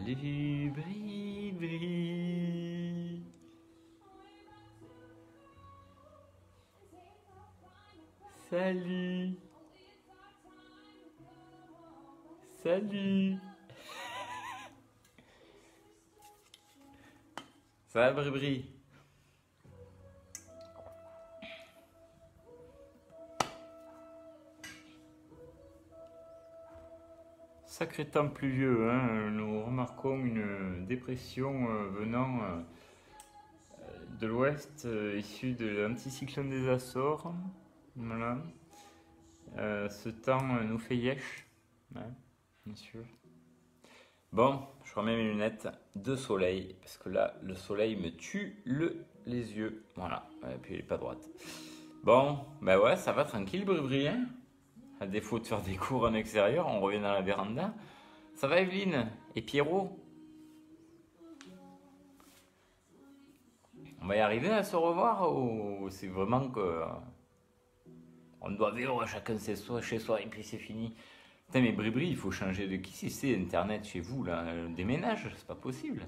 Salut, Bri. Salut. Salut. Ça va, Bri? Sacré temps pluvieux, hein. Nous remarquons une dépression venant de l'ouest, issue de l'anticyclone des Açores. Voilà. Ce temps nous fait yesh, hein, bien sûr. Bon, je remets mes lunettes de soleil, parce que là, le soleil me tue les yeux. Voilà, et puis il n'est pas droite. Bon, ben ouais, ça va tranquille, Bribri, hein. À défaut de faire des cours en extérieur, on revient dans la véranda. Ça va, Evelyne? Et Pierrot? On va y arriver à se revoir ou c'est vraiment que on doit vivre chacun chez soi et puis c'est fini? Putain, mais Bribri, il faut changer de qui c'est Internet chez vous là? Déménage, c'est pas possible.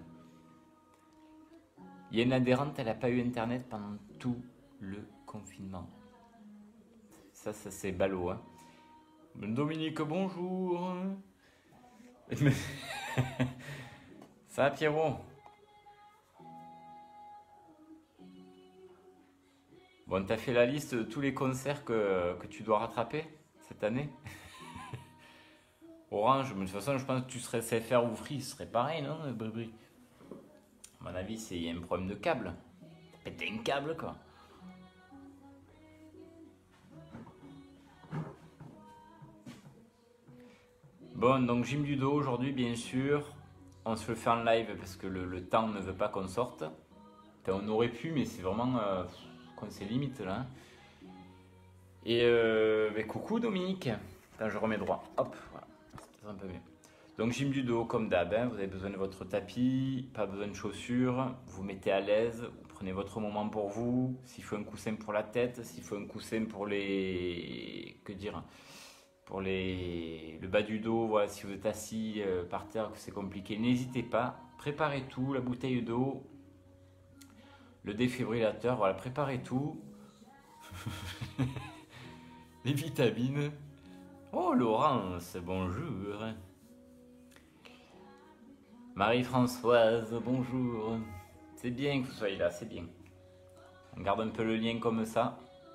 Il y a une adhérente, elle n'a pas eu Internet pendant tout le confinement. Ça c'est ballot, hein. Dominique, bonjour. Ça va, Pierrot? Bon, t'as fait la liste de tous les concerts que tu dois rattraper cette année? Orange, mais de toute façon, je pense que tu serais CFR ou Free, ce serait pareil, non, Bribri? À mon avis, il y a un problème de câble. T'as pété un câble, quoi. Bon, donc gym du dos aujourd'hui, bien sûr. On se le fait en live parce que le temps ne veut pas qu'on sorte. Enfin, on aurait pu, mais c'est vraiment c'est limite là. Et coucou Dominique. Attends, je remets droit. Hop, voilà. C'est peut-être un peu mieux. Donc gym du dos comme d'hab, hein. Vous avez besoin de votre tapis, pas besoin de chaussures. Vous mettez à l'aise, vous prenez votre moment pour vous. S'il faut un coussin pour la tête, s'il faut un coussin pour les... Que dire? Pour le bas du dos, voilà, si vous êtes assis par terre, que c'est compliqué, n'hésitez pas. Préparez tout, la bouteille d'eau, le défibrillateur, voilà, préparez tout. Les vitamines. Oh Laurence, bonjour. Marie-Françoise, bonjour. C'est bien que vous soyez là, c'est bien. On garde un peu le lien comme ça.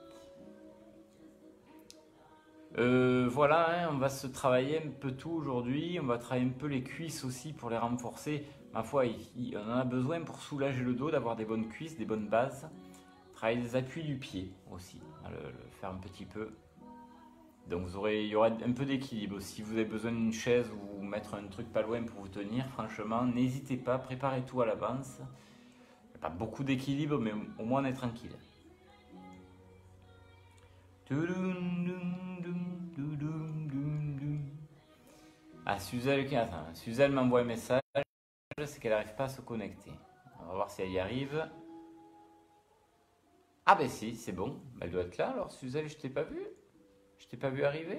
Voilà, hein, on va se travailler un peu tout aujourd'hui. On va travailler un peu les cuisses aussi pour les renforcer. Ma foi, on en a besoin pour soulager le dos, d'avoir des bonnes cuisses, des bonnes bases. Travailler les appuis du pied aussi, le faire un petit peu. Donc il y aura un peu d'équilibre. Si vous avez besoin d'une chaise ou mettre un truc pas loin pour vous tenir, franchement, n'hésitez pas, préparez tout à l'avance. Il n'y a pas beaucoup d'équilibre, mais au moins on est tranquille. Ah, Suzelle m'envoie un message, c'est qu'elle n'arrive pas à se connecter. On va voir si elle y arrive. Ah ben si, c'est bon, elle doit être là alors. Suzelle, je t'ai pas vu? Je t'ai pas vu arriver?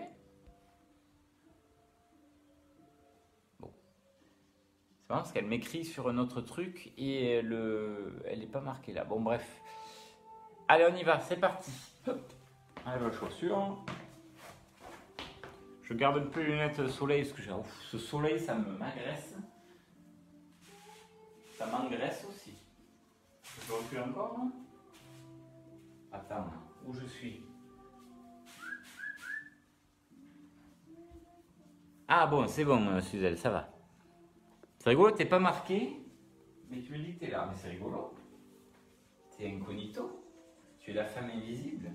Bon. C'est marrant parce qu'elle m'écrit sur un autre truc et elle n'est pas marquée là. Bon bref. Allez, on y va, c'est parti. Hop. Allez, la chaussure. Je garde un peu les lunettes de soleil parce que ce soleil, ça m'agresse. Ça m'engraisse aussi. Je recule encore, non? Attends, où je suis? Ah bon, c'est bon, Suzelle, ça va. C'est rigolo, t'es pas marqué, mais tu me dis que t'es là. Mais c'est rigolo. T'es incognito. Tu es la femme invisible.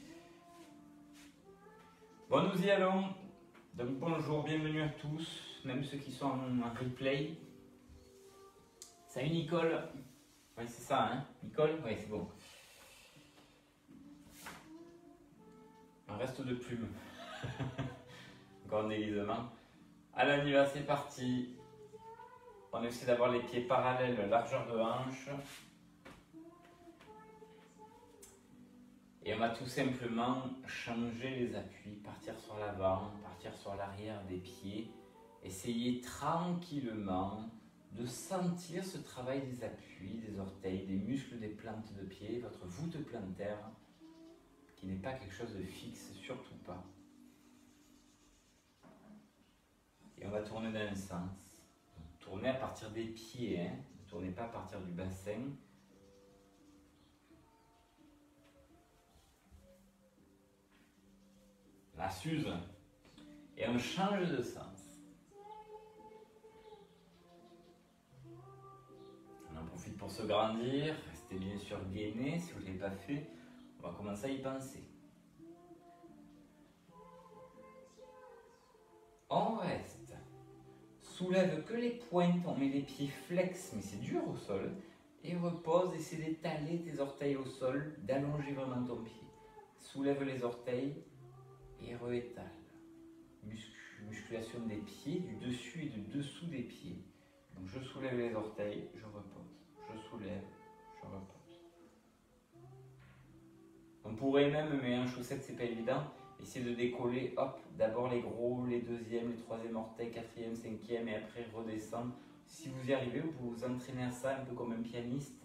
Bon, nous y allons. Donc bonjour, bienvenue à tous, même ceux qui sont en replay. Salut Nicole. Oui, c'est ça, hein? Nicole? Oui, c'est bon. Un reste de plumes. Encore un déguisement. Allez, on y va, c'est parti. On essaie d'avoir les pieds parallèles, largeur de hanche. Et on va tout simplement changer les appuis, partir sur l'avant, partir sur l'arrière des pieds. Essayez tranquillement de sentir ce travail des appuis, des orteils, des muscles des plantes de pied, votre voûte plantaire, qui n'est pas quelque chose de fixe, surtout pas. Et on va tourner dans un sens. Tournez à partir des pieds, hein. Ne tournez pas à partir du bassin. La Suze. Et on change de sens. On en profite pour se grandir. Restez bien sûr gainé si vous ne l'avez pas fait. On va commencer à y penser. On reste. Soulève que les pointes, on met les pieds flex, mais c'est dur au sol. Et repose, essaie d'étaler tes orteils au sol, d'allonger vraiment ton pied. Soulève les orteils et réétale. Musculation des pieds, du dessus et du dessous des pieds. Donc je soulève les orteils, je repose. Je soulève, je repose. On pourrait même, mais en chaussette c'est pas évident, essayer de décoller, hop, d'abord les gros, les deuxièmes, les troisième orteils, quatrième, cinquième, et après redescendre. Si vous y arrivez, vous pouvez vous entraîner à ça un peu comme un pianiste.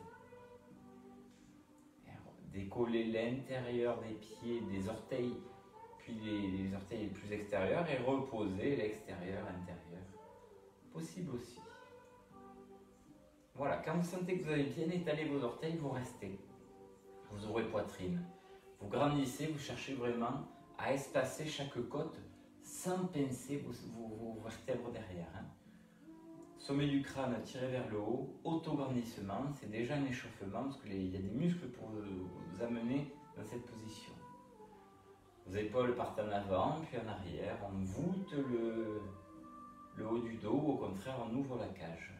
Décoller l'intérieur des pieds, des orteils, puis les orteils les plus extérieurs, et reposer l'extérieur, intérieur. Possible aussi. Voilà, quand vous sentez que vous avez bien étalé vos orteils, vous restez. Vous aurez poitrine. Vous grandissez, vous cherchez vraiment à espacer chaque côte sans pincer vos vertèbres derrière. Hein. Sommet du crâne tiré vers le haut, auto-grandissement, c'est déjà un échauffement parce qu'il y a des muscles pour vous amener dans cette position. Vos épaules partent en avant, puis en arrière, on voûte le haut du dos, au contraire on ouvre la cage.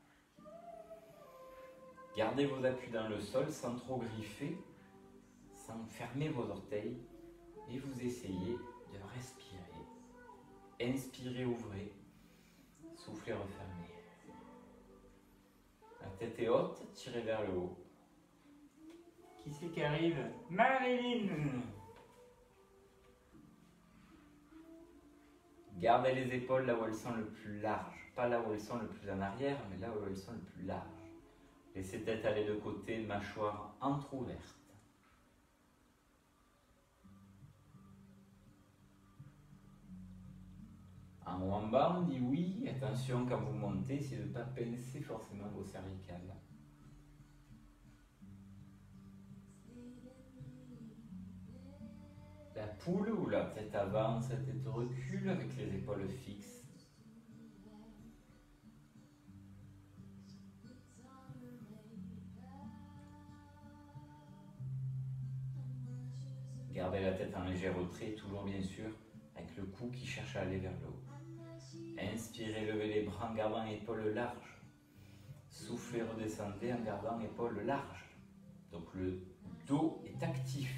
Gardez vos appuis dans le sol sans trop griffer, sans fermer vos orteils, et vous essayez de respirer. Inspirez, ouvrez, soufflez, refermez. La tête est haute, tirez vers le haut. Qui c'est qui arrive? Marilyn! Gardez les épaules là où elles sont le plus larges. Pas là où elles sont le plus en arrière, mais là où elles sont le plus larges. Laissez tête aller de côté, mâchoire entrouverte. En haut en bas, on dit oui. Attention quand vous montez, essayez de ne pas pincer forcément vos cervicales. La poule où la tête avance, la tête recule avec les épaules fixes. Gardez la tête en léger retrait, toujours bien sûr, avec le cou qui cherche à aller vers le haut. Inspirez, levez les bras en gardant épaules larges. Soufflez, redescendez en gardant épaules larges. Donc le dos est actif.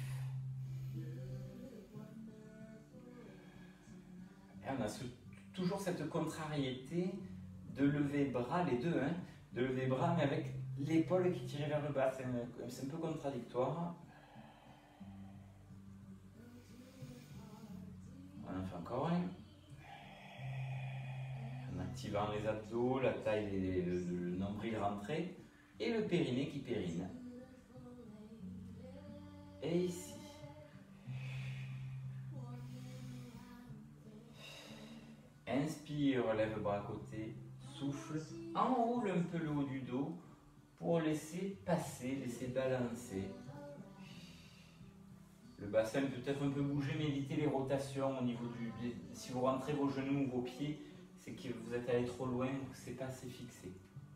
Et on a toujours cette contrariété de lever bras, les deux, hein, de lever bras mais avec l'épaule qui tire vers le bas. C'est un peu contradictoire. On en fait encore un. En activant les abdos, la taille, le nombril rentré et le périnée qui périne. Et ici. Inspire, lève le bras à côté, souffle, enroule un peu le haut du dos pour laisser passer, laisser balancer. Le bassin peut être un peu bougé, mais évitez les rotations au niveau du... Si vous rentrez vos genoux ou vos pieds, c'est que vous êtes allé trop loin, que c'est pas assez fixé.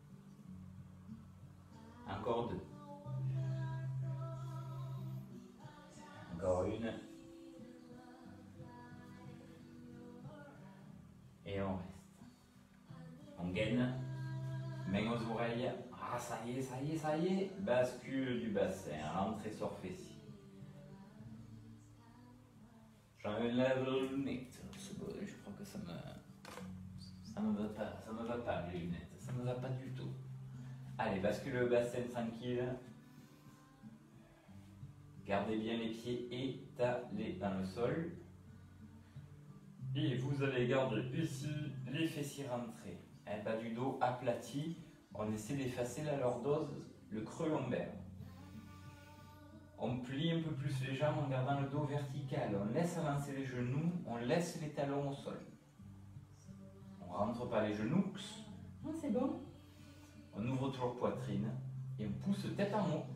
Encore deux. Encore une. Et on reste. On gaine. Main aux oreilles. Ah, ça y est, ça y est, ça y est. Bascule du bassin. Rentrée sur fessier. J'enlève les lunettes. Je crois que ça me va pas. Ça me va pas les lunettes. Ça me va pas du tout. Allez, bascule le bassin tranquille. Gardez bien les pieds étalés dans le sol. Et vous allez garder ici les fessiers rentrés. Bas du dos aplati. On essaie d'effacer la lordose, le creux lombaire. On plie un peu plus les jambes en gardant le dos vertical. On laisse avancer les genoux, on laisse les talons au sol. On ne rentre pas les genoux. Ah, c'est bon. On ouvre toujours poitrine et on pousse tête en haut.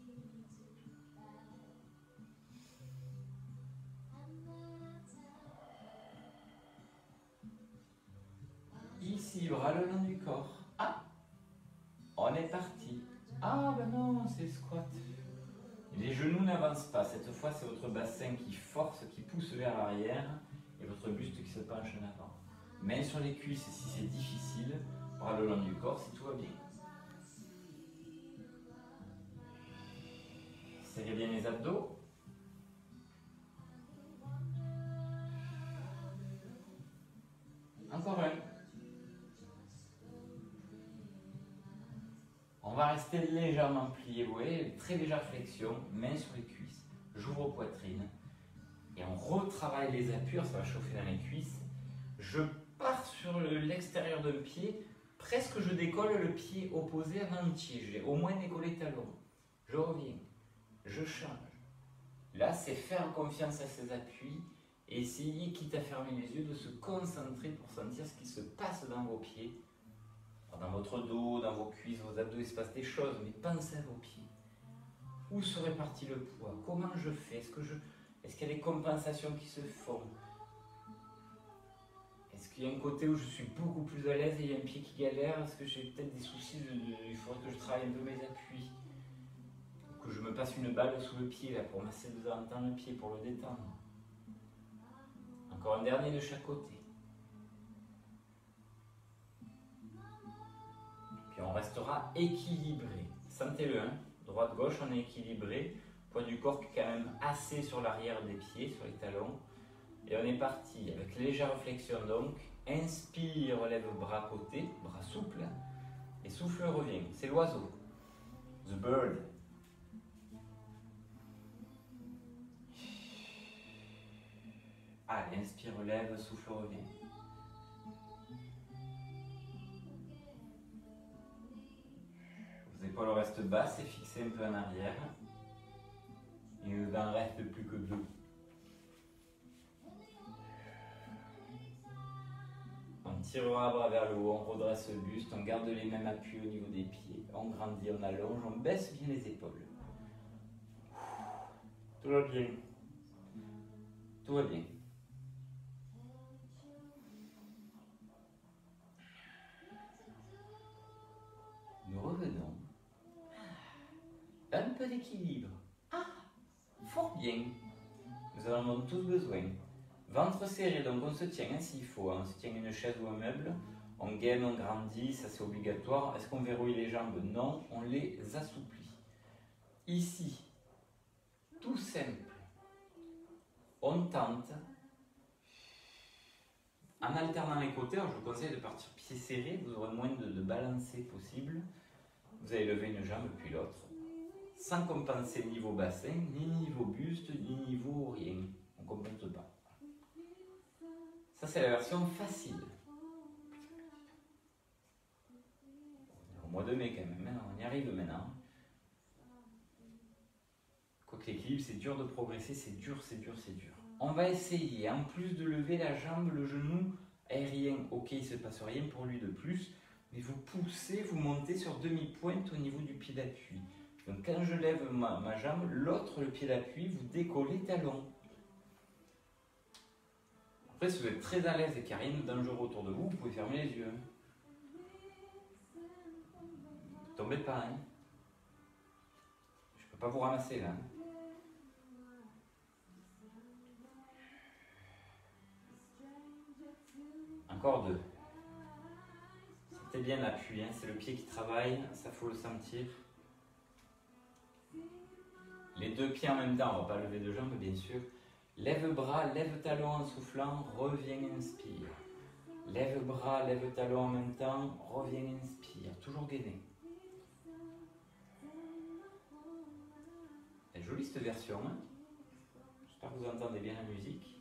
Ici, bras le long du corps. Ah, on est parti. Ah, ben non, c'est le squat. Les genoux n'avancent pas. Cette fois, c'est votre bassin qui force, qui pousse vers l'arrière et votre buste qui se penche en avant. Main sur les cuisses si c'est difficile. Bras le long du corps si tout va bien. Serrez bien les abdos. Encore un. On va rester légèrement plié, vous voyez, très légère flexion, main sur les cuisses, j'ouvre poitrine et on retravaille les appuis, ça va chauffer dans les cuisses. Je pars sur l'extérieur d'un pied, presque je décolle le pied opposé en entier, j'ai au moins décollé talon. Je reviens, je change. Là, c'est faire confiance à ces appuis et essayer, quitte à fermer les yeux, de se concentrer pour sentir ce qui se passe dans vos pieds. Dans votre dos, dans vos cuisses, vos abdos, il se passe des choses, mais pensez à vos pieds. Où se répartit le poids? Comment je fais? Est-ce qu'il y a des compensations qui se font? Est-ce qu'il y a un côté où je suis beaucoup plus à l'aise et il y a un pied qui galère? Est-ce que j'ai peut-être des soucis il faudrait que je travaille un peu mes appuis? Ou que je me passe une balle sous le pied là, pour masser de temps en temps le pied, pour le détendre. Encore un dernier de chaque côté. Et on restera équilibré. Sentez-le, hein? Droite-gauche, on est équilibré. Poids du corps qui est quand même assez sur l'arrière des pieds, sur les talons. Et on est parti avec légère flexion donc. Inspire, lève bras côté, bras souple. Et souffle, revient. C'est l'oiseau. The bird. Allez, inspire, lève, souffle, revient. Les épaules restent basses et fixées un peu en arrière. Il ne en reste plus que deux. On tirera bras vers le haut, on redresse le buste, on garde les mêmes appuis au niveau des pieds. On grandit, on allonge, on baisse bien les épaules. Tout va bien. Tout va bien. Nous revenons. Un peu d'équilibre. Ah, fort bien. Nous en avons tous besoin. Ventre serré, donc on se tient hein, s'il faut. On se tient une chaise ou un meuble. On gaine, on grandit, ça c'est obligatoire. Est-ce qu'on verrouille les jambes? Non, on les assouplit. Ici, tout simple. On tente. En alternant les côtés, alors je vous conseille de partir pied serré, vous aurez moins de balancer possible. Vous allez lever une jambe puis l'autre, sans compenser niveau bassin, ni niveau buste, ni niveau rien. On ne compense pas. Ça c'est la version facile. Au mois de mai quand même, hein, on y arrive maintenant. Quoique l'équilibre, c'est dur de progresser, c'est dur, c'est dur, c'est dur. On va essayer, en plus de lever la jambe, le genou aérien, ok, il ne se passe rien pour lui de plus, mais vous poussez, vous montez sur demi-pointe au niveau du pied d'appui. Donc quand je lève ma jambe, l'autre, le pied d'appui, vous décollez talon. Après, si vous êtes très à l'aise et qu'il n'y a rien de dangereux autour de vous, vous pouvez fermer les yeux. Ne tombez pas, hein. Je ne peux pas vous ramasser là. Encore deux. Sentez bien l'appui, hein. C'est le pied qui travaille, ça faut le sentir. Les deux pieds en même temps, on ne va pas lever de jambes bien sûr. Lève bras, lève talon en soufflant, reviens, inspire. Lève bras, lève talon en même temps, reviens, inspire. Toujours gainé. C'est jolie cette version, hein. J'espère que vous entendez bien la musique.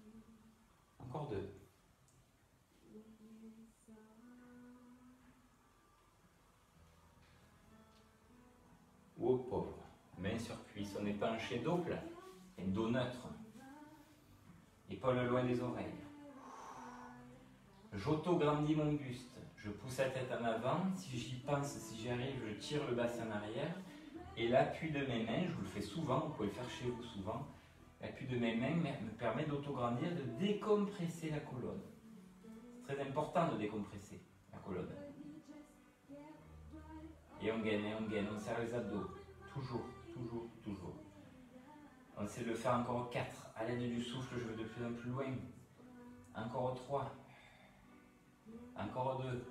Encore deux. on est penché dos plat et dos neutre. Épaules loin des oreilles. J'auto-grandis mon buste. Je pousse la tête en avant. Si j'y pense, si j'y arrive, je tire le bassin en arrière. Et l'appui de mes mains, je vous le fais souvent, vous pouvez le faire chez vous souvent. L'appui de mes mains me permet d'autograndir, de décompresser la colonne. C'est très important de décompresser la colonne. Et on gaine, on serre les abdos. Toujours, toujours, toujours. On essaie de le faire encore 4. À l'aide du souffle, je vais de plus en plus loin. Encore 3. Encore 2.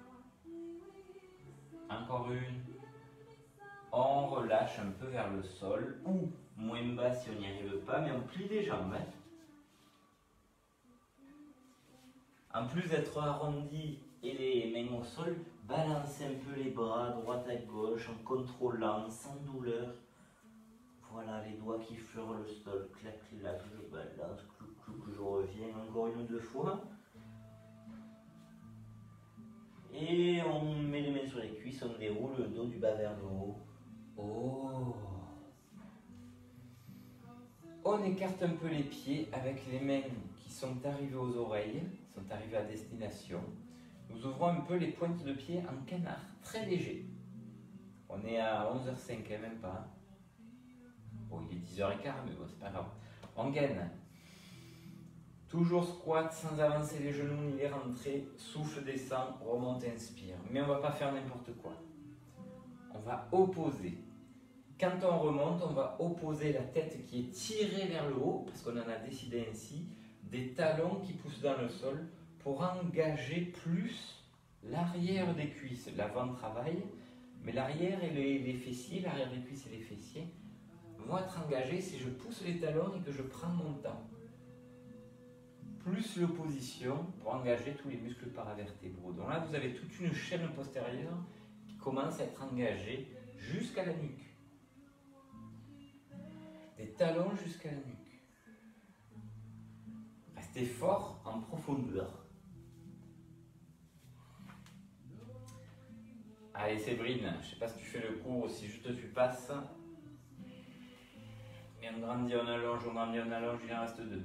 Encore 1. On relâche un peu vers le sol, ou moins bas si on n'y arrive pas, mais on plie les jambes. En plus d'être arrondi et les mains au sol, balancez un peu les bras à droite à gauche en contrôlant, sans douleur. Voilà, les doigts qui fleurent le sol, clac, clac, je balance, clou, clou, je reviens encore 1 ou 2 fois. Et on met les mains sur les cuisses, on déroule le dos du bas vers le haut. Oh. On écarte un peu les pieds avec les mains qui sont arrivées aux oreilles, sont arrivées à destination. Nous ouvrons un peu les pointes de pied en canard, très léger. On est à 11h05, même pas. Bon, il est 10h15, mais bon, c'est pas grave. On gaine. Toujours squat sans avancer les genoux ni les rentrer. Souffle, descend, remonte, inspire. Mais on ne va pas faire n'importe quoi. On va opposer. Quand on remonte, on va opposer la tête qui est tirée vers le haut, parce qu'on en a décidé ainsi, des talons qui poussent dans le sol pour engager plus l'arrière des cuisses. L'avant travaille, mais l'arrière et les fessiers, l'arrière des cuisses et les fessiers vont être engagés si je pousse les talons et que je prends mon temps. Plus l'opposition pour engager tous les muscles paravertébraux. Donc là, vous avez toute une chaîne postérieure qui commence à être engagée jusqu'à la nuque. Des talons jusqu'à la nuque. Restez fort en profondeur. Allez Séverine, je ne sais pas si tu fais le cours ou si juste tu passes. Mais on grandit, on allonge, il en reste 2.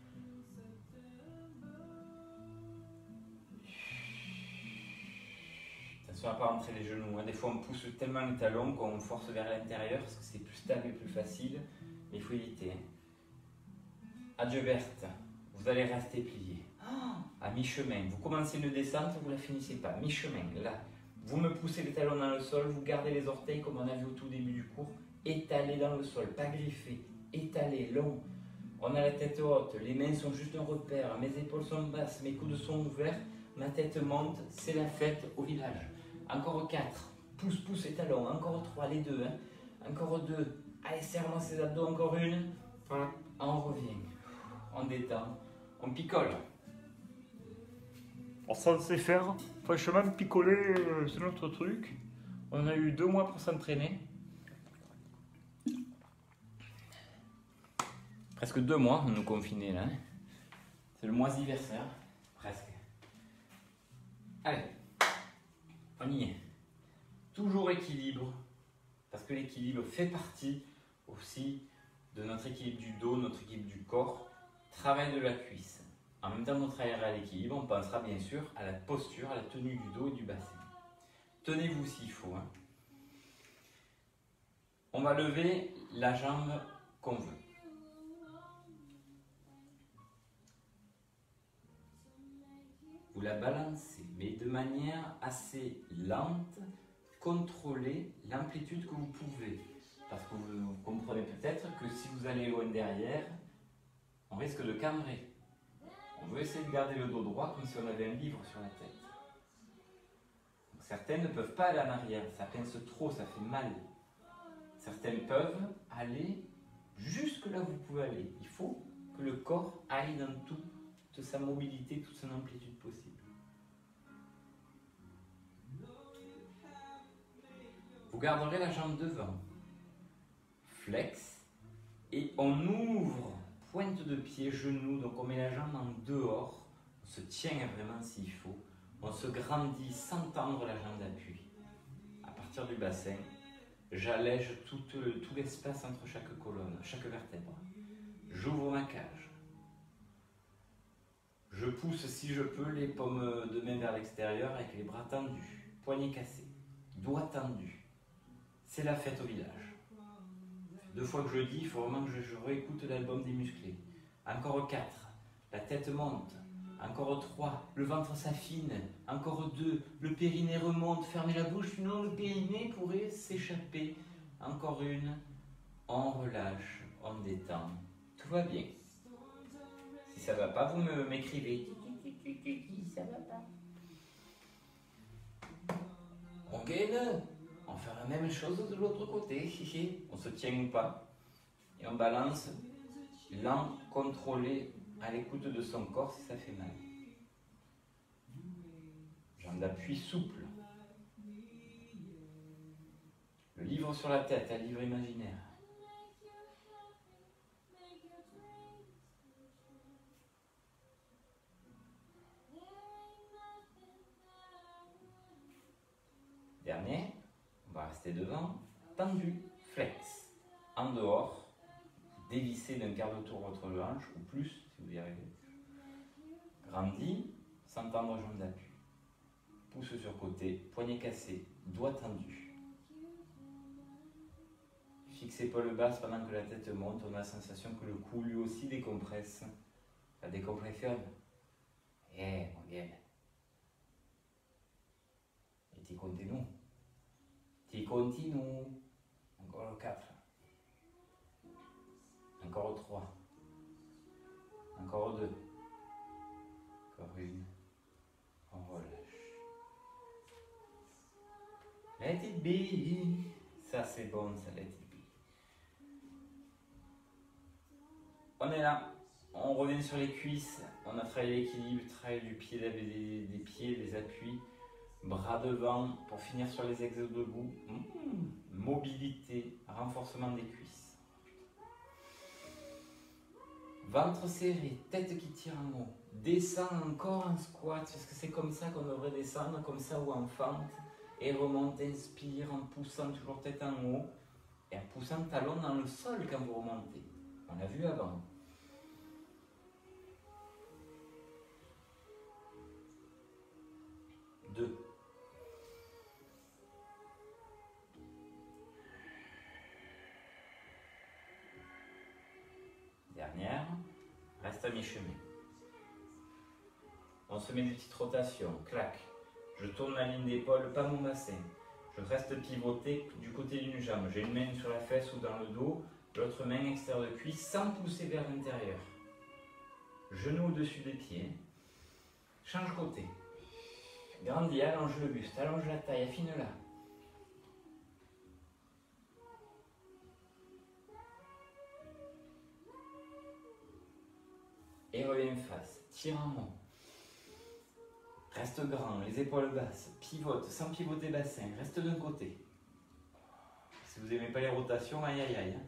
Attention à ne pas rentrer les genoux. Des fois on pousse tellement les talons qu'on force vers l'intérieur parce que c'est plus stable et plus facile. Mais il faut éviter. Adieu Berthe, vous allez rester plié. À mi-chemin, vous commencez une descente, vous ne la finissez pas. Mi-chemin, là. Vous me poussez les talons dans le sol, vous gardez les orteils comme on a vu au tout début du cours. Étalés dans le sol, pas griffés. Étalés, longs. On a la tête haute, les mains sont juste un repère. Mes épaules sont basses, mes coudes sont ouverts. Ma tête monte, c'est la fête au village. Encore 4. Pousse les talons. Encore 3, les 2. Encore 2. Allez, serre-moi ces abdos. Encore 1. On revient. On détend. On picole. On s'en sait faire. Franchement, picoler, c'est notre truc. On a eu 2 mois pour s'entraîner. Presque 2 mois, on nous confinait là. C'est le mois anniversaire. Presque. Allez. On y est. Toujours équilibre. Parce que l'équilibre fait partie aussi de notre équilibre du dos, notre équilibre du corps. Travail de la cuisse. En même temps qu'on travaillera à l'équilibre, on pensera bien sûr à la posture, à la tenue du dos et du bassin. Tenez-vous s'il faut. On va lever la jambe qu'on veut. Vous la balancez, mais de manière assez lente, contrôlez l'amplitude que vous pouvez. Parce que vous comprenez peut-être que si vous allez loin derrière, on risque de cambrer. On veut essayer de garder le dos droit comme si on avait un livre sur la tête. Donc, certaines ne peuvent pas aller en arrière, ça pince trop, ça fait mal. Certaines peuvent aller jusque là où vous pouvez aller. Il faut que le corps aille dans toute sa mobilité, toute son amplitude possible. Vous garderez la jambe devant. Flex. Et on ouvre. Pointe de pied, genou, donc on met la jambe en dehors, on se tient vraiment s'il faut, on se grandit sans tendre la jambe d'appui. À partir du bassin, J'allège tout l'espace entre chaque colonne, chaque vertèbre. J'ouvre ma cage. Je pousse si je peux les paumes de main vers l'extérieur avec les bras tendus, poignets cassés, doigts tendus. C'est la fête au village. 2 fois que je dis, il faut vraiment que je réécoute l'album des musclés. Encore 4, la tête monte. Encore 3, le ventre s'affine. Encore 2, le périnée remonte. Fermez la bouche, sinon le périnée pourrait s'échapper. Encore 1, on relâche, on détend. Tout va bien. Si ça va pas, vous m'écrivez. Ça va pas. On gaine. On fait la même chose de l'autre côté. On se tient ou pas. Et on balance lent, contrôlé, à l'écoute de son corps si ça fait mal. Jambe d'appui souple. Le livre sur la tête, un livre imaginaire. Dernier, on va rester devant, tendu, flex. En dehors, dévissez d'un quart de tour votre hanche, ou plus, si vous y arrivez. Grandis, sans tendre jambe d'appui. Pouce sur côté, poignet cassé, doigts tendus. Fixe épaule basse pendant que la tête monte, on a la sensation que le cou lui aussi décompresse. La décompression. On vient. Et tu continues. Tu continues. Encore 4. Encore 3. Encore 2. Encore 1. On relâche. Let it be. Ça c'est bon, ça let it be. On est là. On revient sur les cuisses. On a travaillé l'équilibre, travail du pied, des pieds, des appuis. Bras devant pour finir sur les exos debout. Mobilité, renforcement des cuisses. Ventre serré, tête qui tire en haut. Descend encore en squat, parce que c'est comme ça qu'on devrait descendre, comme ça ou en fente. Et remonte, inspire en poussant toujours tête en haut. Et en poussant talon dans le sol quand vous remontez. On l'a vu avant. Deux. Dernière, reste à mi-chemin. On se met des petites rotations, clac. Je tourne la ligne d'épaule, pas mon bassin. Je reste pivoté du côté d'une jambe. J'ai une main sur la fesse ou dans le dos, l'autre main extérieure de cuisse sans pousser vers l'intérieur. Genou au-dessus des pieds. Change côté. Grandis, allonge le buste, allonge la taille, affine-la. Et reviens face, tire en haut. Reste grand, les épaules basses, pivote sans pivoter bassin, reste d'un côté. Si vous n'aimez pas les rotations, aïe aïe aïe.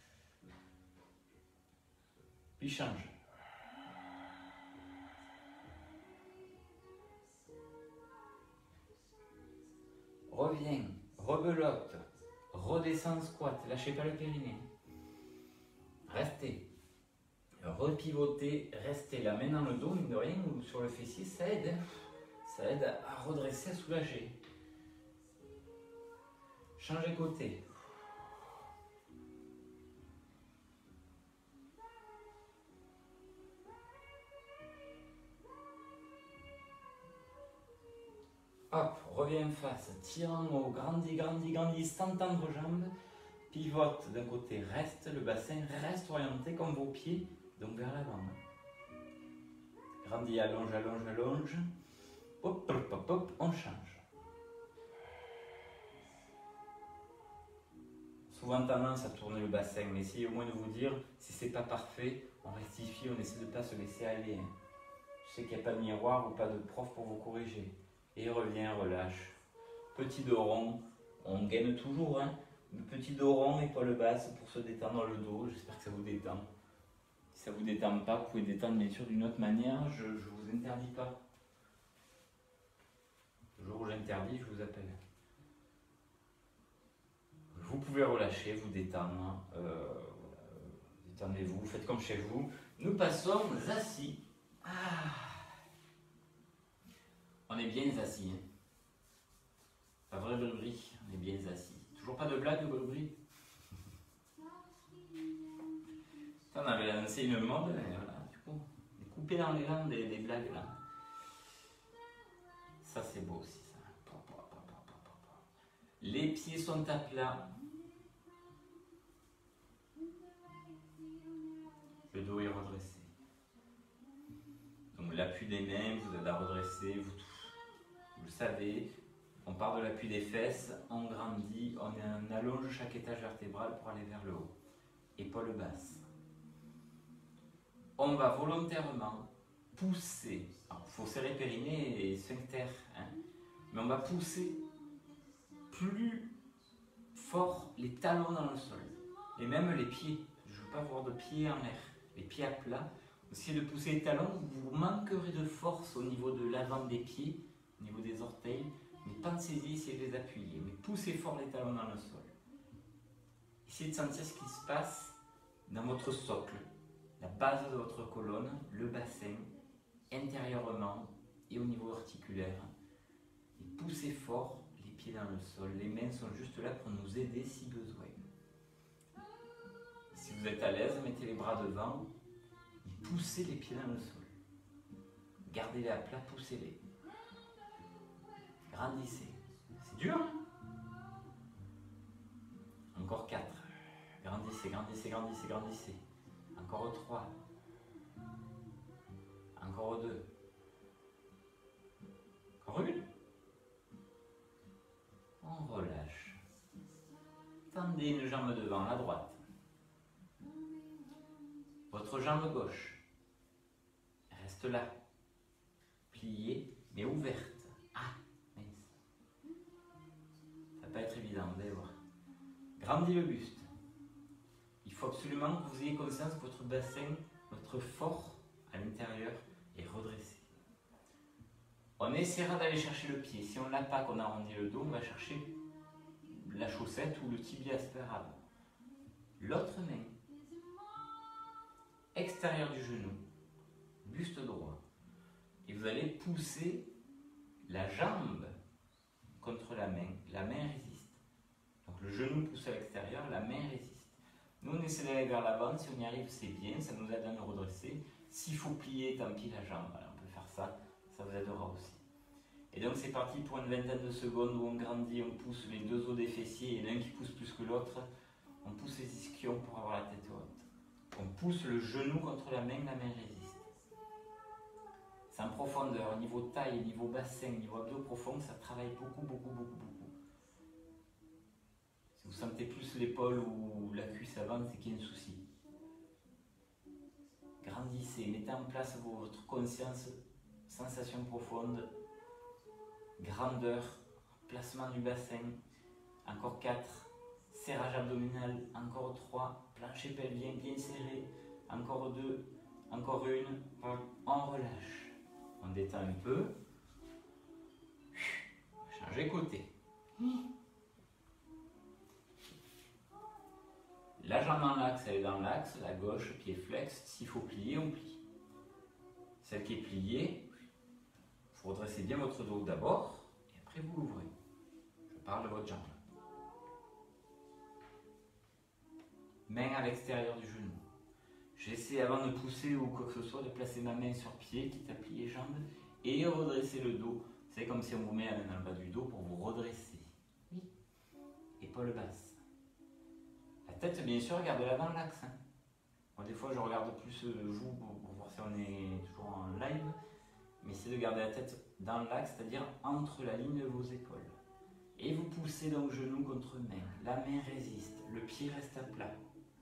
Puis change. Reviens, rebelote, redescends squat, lâchez pas le périnée. Restez. Repivotez, restez la main dans le dos, mine de rien, ou sur le fessier, ça aide. Ça aide à redresser, à soulager. Changez côté. Hop, reviens en face, tire en haut, grandis, grandis, grandis, sans tendre jambes. Pivote d'un côté, reste, le bassin reste orienté comme vos pieds, donc vers l'avant. Grandis, allonge, allonge, allonge. Hop, hop, hop, hop, on change. Souvent tendance à tourner le bassin, mais essayez au moins de vous dire, si c'est pas parfait, on rectifie, on essaie de ne pas se laisser aller. Je sais qu'il n'y a pas de miroir ou pas de prof pour vous corriger. Et reviens, relâche. Petit dos rond, on gaine toujours, hein. Petit dos rond, épaule basse pour se détendre le dos. J'espère que ça vous détend. Si ça ne vous détend pas, vous pouvez détendre bien sûr d'une autre manière. Je ne vous interdis pas. Le jour où j'interdis, je vous appelle. Je vous pouvez relâcher, vous détendre. Détendez-vous, faites comme chez vous. Nous passons assis. On est bien assis. Hein. Pas vrai, Brubry, on est bien assis. Toujours pas de blague, Brubry? On avait lancé une mode, mais voilà, du coup, on est coupé dans les langues des blagues là. Ça c'est beau aussi, ça. Les pieds sont à plat. Le dos est redressé. Donc l'appui des mains, vous êtes à redresser, vous le savez. On part de l'appui des fesses, on grandit, on allonge chaque étage vertébral pour aller vers le haut. Épaules basses. On va volontairement pousser. Alors, il faut serrer périnée et sphincter, hein, mais on va pousser plus fort les talons dans le sol. Et même les pieds. Je ne veux pas avoir de pieds en l'air. Les pieds à plat. Essayez de pousser les talons, vous manquerez de force au niveau de l'avant des pieds, au niveau des orteils. Mais pensez-y, essayez de les appuyer. Mais poussez fort les talons dans le sol. Essayez de sentir ce qui se passe dans votre socle, la base de votre colonne, le bassin, intérieurement et au niveau articulaire. Et poussez fort les pieds dans le sol. Les mains sont juste là pour nous aider si besoin. Si vous êtes à l'aise, mettez les bras devant et poussez les pieds dans le sol. Gardez-les à plat, poussez-les. Grandissez. C'est dur, hein? Encore 4. Grandissez, grandissez, grandissez, grandissez. Encore 3. Encore 2. Encore 1. On relâche. Tendez une jambe devant, la droite. Votre jambe gauche reste là. Pliée, mais ouverte. Ah, mince. Ça va pas être évident, vous allez voir. Grandis le buste. Il faut absolument que vous ayez conscience que votre bassin, votre fort à l'intérieur est redressé. On essaiera d'aller chercher le pied. Si on ne l'a pas, qu'on arrondit le dos, on va chercher la chaussette ou le tibia spérable. L'autre main, extérieur du genou, buste droit. Et vous allez pousser la jambe contre la main résiste. Donc le genou pousse à l'extérieur, la main résiste. Nous on essaie d'aller vers l'avant, si on y arrive c'est bien, ça nous aide à nous redresser. S'il faut plier, tant pis la jambe, voilà, on peut faire ça, ça vous aidera aussi. Et donc c'est parti pour une vingtaine de secondes où on grandit, on pousse les deux os des fessiers, il y en a un qui pousse plus que l'autre, on pousse les ischions pour avoir la tête haute. On pousse le genou contre la main résiste. C'est en profondeur, niveau taille, niveau bassin, niveau abdos profond, ça travaille beaucoup. Si vous sentez plus l'épaule ou la cuisse avant, c'est qu'il y a un souci. Grandissez, mettez en place votre conscience, sensation profonde, grandeur, placement du bassin, encore 4, serrage abdominal, encore 3, plancher pelvien bien serré, encore 2, encore 1, on relâche, on détend un peu, changez côté. La jambe en l'axe, elle est dans l'axe, la gauche, pied flex, s'il faut plier, on plie. Celle qui est pliée, vous redressez bien votre dos d'abord, et après vous l'ouvrez. Je parle de votre jambe. Main à l'extérieur du genou. J'essaie avant de pousser ou quoi que ce soit de placer ma main sur pied, quitte à plier jambes, et redresser le dos. C'est comme si on vous met la main dans le bas du dos pour vous redresser. Oui. Épaules basses. La tête, bien sûr, gardez-la dans l'axe. Hein. Moi, des fois, je regarde plus vous pour voir si on est toujours en live. Mais essayez de garder la tête dans l'axe, c'est-à-dire entre la ligne de vos épaules. Et vous poussez donc genou contre main. La main résiste, le pied reste à plat.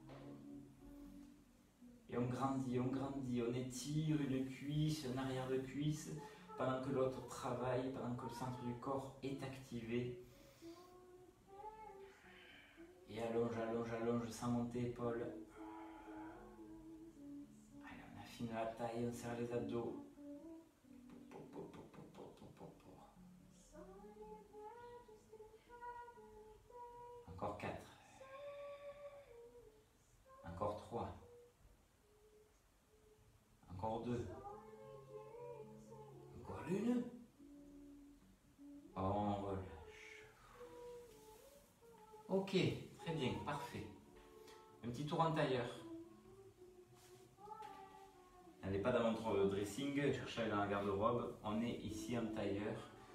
Et on grandit, on étire une cuisse, un arrière de cuisse, pendant que l'autre travaille, pendant que le centre du corps est activé. Et allonge, sans monter épaule. Allez, on affine la taille, on serre les abdos. Encore 4. Encore 2. Encore une. On relâche. Ok, très bien, parfait. Un petit tour en tailleur. N'allez pas dans votre dressing, cherchez dans la garde-robe. On est ici en tailleur.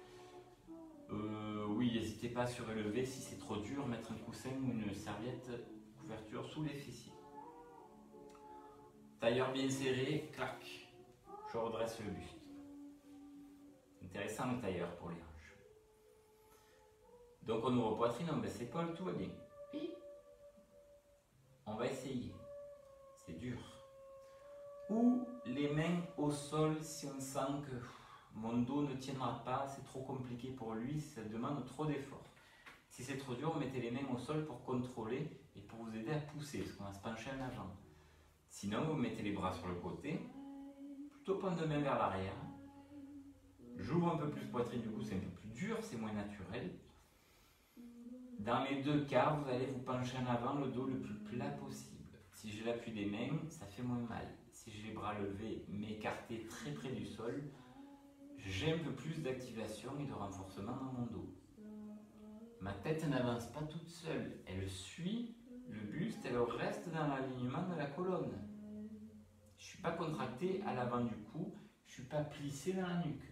Oui, n'hésitez pas à surélever si c'est trop dur, mettre un coussin ou une serviette couverture sous les fessiers. Tailleur bien serré, clac. Je redresse le buste. Intéressant le tailleur pour les hanches. Donc on ouvre poitrine, on baisse l'épaule, tout va bien. Puis, on va essayer. C'est dur. Ou les mains au sol si on sent que mon dos ne tiendra pas, c'est trop compliqué pour lui, ça demande trop d'efforts. Si c'est trop dur, mettez les mains au sol pour contrôler et pour vous aider à pousser, parce qu'on va se pencher en avant. Sinon, vous mettez les bras sur le côté, plutôt pointe de main vers l'arrière. J'ouvre un peu plus poitrine, du coup c'est un peu plus dur, c'est moins naturel. Dans les deux cas, vous allez vous pencher en avant, le dos le plus plat possible. Si j'ai l'appui des mains, ça fait moins mal. Si j'ai les bras levés mais écartés très près du sol, j'ai un peu plus d'activation et de renforcement dans mon dos. Ma tête n'avance pas toute seule, elle suit le buste, elle reste dans l'alignement de la colonne. Je ne suis pas contracté à l'avant du cou, je ne suis pas plissé dans la nuque.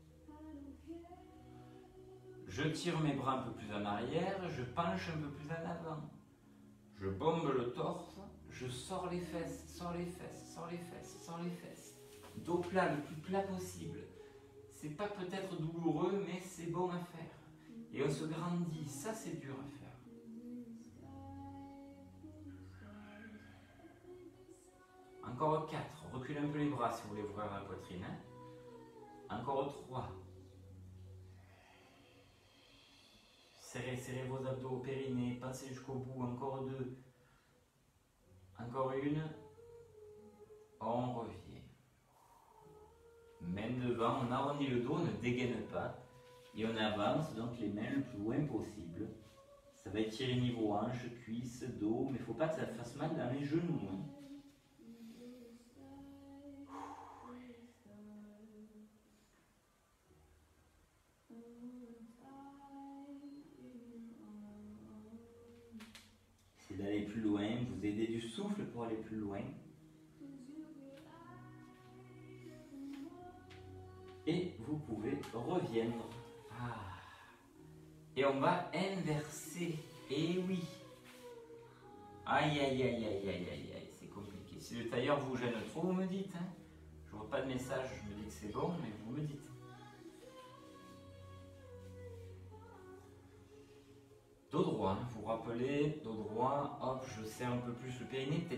Je tire mes bras un peu plus en arrière, je penche un peu plus en avant. Je bombe le torse, je sors les fesses, sors les fesses, sors les fesses, sors les fesses. Dos plat, le plus plat possible. C'est pas peut-être douloureux, mais c'est bon à faire. Et on se grandit, ça c'est dur à faire. Encore 4, reculez un peu les bras si vous voulez ouvrir la poitrine. Encore 3. Serrez, serrez vos abdos, périnée, passez jusqu'au bout. Encore 2. Encore 1. On revient. Main devant, on arrondit le dos, on ne dégaine pas. Et on avance donc les mains le plus loin possible. Ça va étirer niveau hanche, cuisse, dos, mais il ne faut pas que ça fasse mal dans les genoux. Essayez d'aller plus loin, vous aidez du souffle pour aller plus loin. Et vous pouvez reviendre. Et on va inverser. Et oui. Aïe, aïe, aïe, aïe, aïe, aïe, aïe, c'est compliqué. Si le tailleur vous gêne trop, vous me dites. Hein. Je ne vois pas de message, je me dis que c'est bon, mais vous me dites. Dos droit, hein. Vous vous rappelez, dos droit, hop, je serre un peu plus le périnée, peut-être.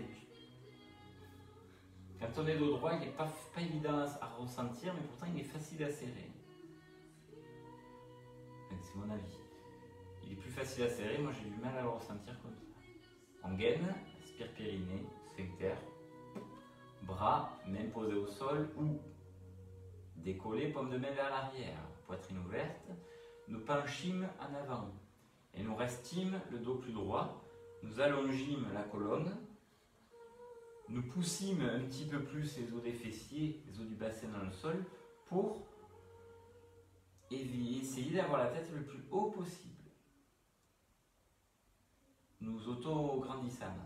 Quand on est dos droit, il n'est pas évident à ressentir, mais pourtant il est facile à serrer. C'est mon avis. Il est plus facile à serrer, moi j'ai du mal à le ressentir comme ça. En gaine, aspire périnée, sphincter, bras, main posée au sol ou décollé, paume de main vers l'arrière, poitrine ouverte. Nous penchîmes en avant et nous restîmes le dos plus droit. Nous allongîmes la colonne. Nous poussîmes un petit peu plus les os des fessiers, les os du bassin dans le sol pour essayer d'avoir la tête le plus haut possible. Nous auto-grandissâmes.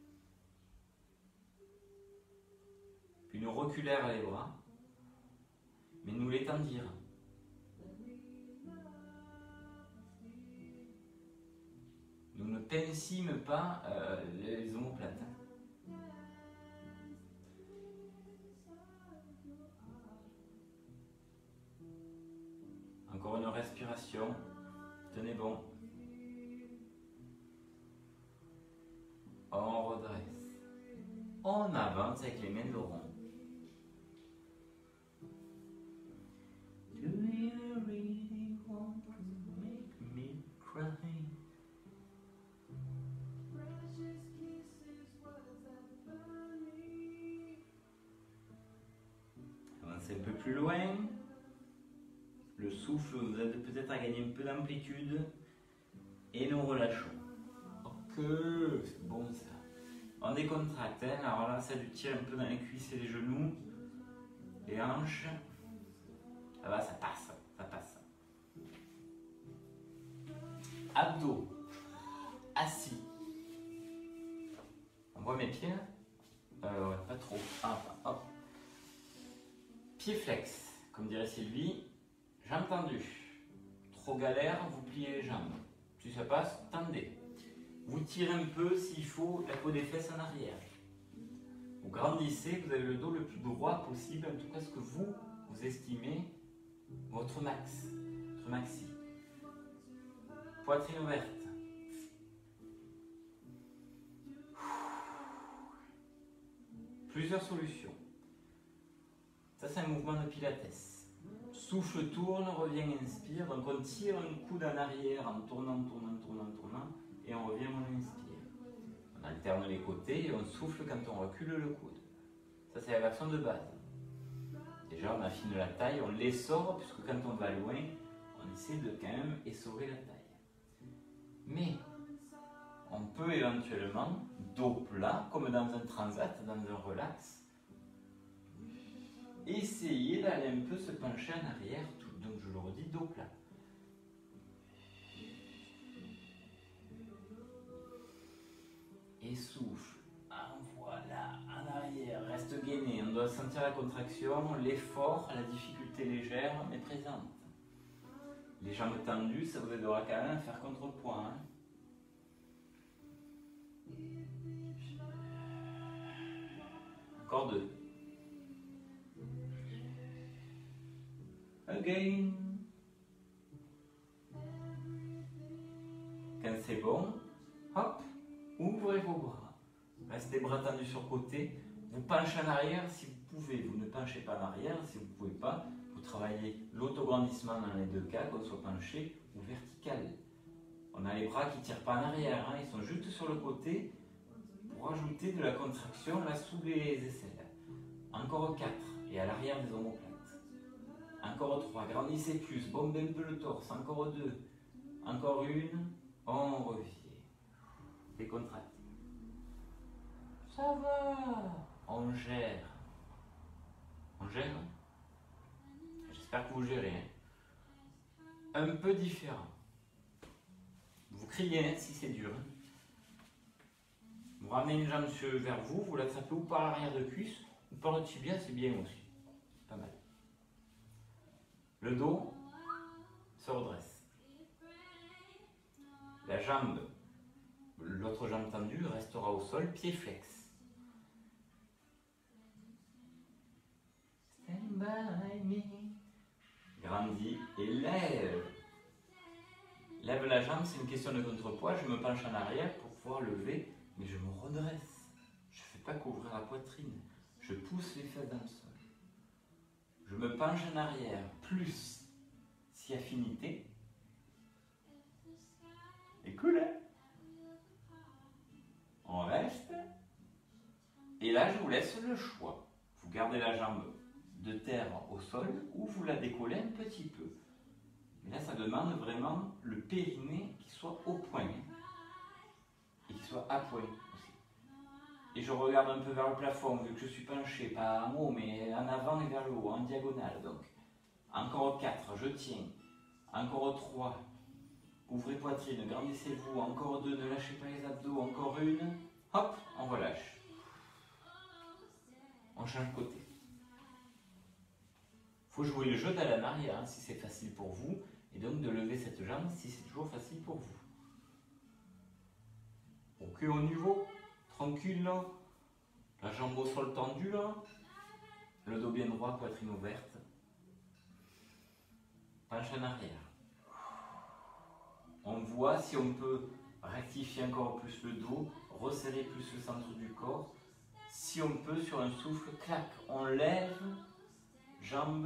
Puis nous reculèrent les bras, mais nous l'étendirent. Nous ne pincîmes pas les omoplates. Encore une respiration. Tenez bon. On redresse. On avance avec les mains de rond. Do you really want to make me cry? Avancez un peu plus loin. Le souffle vous aide peut-être à gagner un peu d'amplitude. Et nous relâchons. Ok, c'est bon ça. On décontracte, hein. Alors là, ça lui tire un peu dans les cuisses et les genoux. les hanches. Ça va, ça passe, ça passe. Abdos, assis. On voit mes pieds là? Ouais, pas trop. Ah, hop. Pied flex, comme dirait Sylvie. Jambes tendues. Trop galère, vous pliez les jambes. Si ça passe, tendez. Vous tirez un peu s'il faut la peau des fesses en arrière. Vous grandissez, vous avez le dos le plus droit possible, en tout cas ce que vous estimez votre max, votre maxi. Poitrine ouverte. Plusieurs solutions. Ça c'est un mouvement de pilates. Souffle, tourne, revient, inspire. Donc on tire un coude en arrière en tournant, et on revient, on inspire. On alterne les côtés et on souffle quand on recule le coude. Ça c'est la version de base. Déjà on affine la taille, on l'essore, puisque quand on va loin, on essaie de quand même essorer la taille. Mais on peut éventuellement, dos plat, comme dans un transat, dans un relax, essayer d'aller un peu se pencher en arrière, donc je le redis, dos plat. Et souffle, voilà, en arrière, reste gainé, on doit sentir la contraction, l'effort, la difficulté légère mais présente. Les jambes tendues, ça vous aidera quand même à faire contrepoids. Hein. Encore 2. Again. Quand c'est bon, hop, ouvrez vos bras. Restez bras tendus sur le côté. Vous penchez en arrière si vous pouvez. Vous ne penchez pas en arrière si vous ne pouvez pas. Vous travaillez l'autograndissement dans les deux cas, qu'on soit penché ou vertical. On a les bras qui ne tirent pas en arrière, hein, ils sont juste sur le côté pour ajouter de la contraction là sous les aisselles. Encore 4 et à l'arrière des omoplates. Encore 3, grandissez plus, bombez un peu le torse. Encore 2, encore 1, on revient. Décontracte. Ça va, on gère. On gère. J'espère que vous gérez. Hein. Un peu différent. Vous criez si c'est dur. Vous ramenez une jambe vers vous, vous l'attrapez ou par l'arrière de cuisse ou par le tibia, c'est bien aussi. Pas mal. Le dos se redresse. La jambe, l'autre jambe tendue restera au sol, pied flex. Stand by me. Grandis et lève. Lève la jambe, c'est une question de contrepoids. Je me penche en arrière pour pouvoir lever, mais je me redresse. Je ne fais pas qu'ouvrir la poitrine. Je pousse les fesses dans le sol. Je me penche en arrière, plus si affinité. Et cool, hein? On reste. Et là, je vous laisse le choix. Vous gardez la jambe de terre au sol ou vous la décollez un petit peu. Mais là, ça demande vraiment le périnée qui soit au point et qui soit à point aussi. Et je regarde un peu vers le plafond, vu que je suis penché, pas en haut, mais en avant et vers le haut, en diagonale. Donc, encore 4, je tiens. Encore 3, ouvrez poitrine, grandissez-vous. Encore 2, ne lâchez pas les abdos. Encore 1, hop, on relâche. On change côté. Il faut jouer le jeu d'aller en arrière, hein, si c'est facile pour vous, et donc de lever cette jambe si c'est toujours facile pour vous. Ok, au niveau, tranquille là, la jambe au sol tendue là, le dos bien droit, poitrine ouverte, penche en arrière. On voit si on peut rectifier encore plus le dos, resserrer plus le centre du corps. Si on peut, sur un souffle, clac, on lève, jambes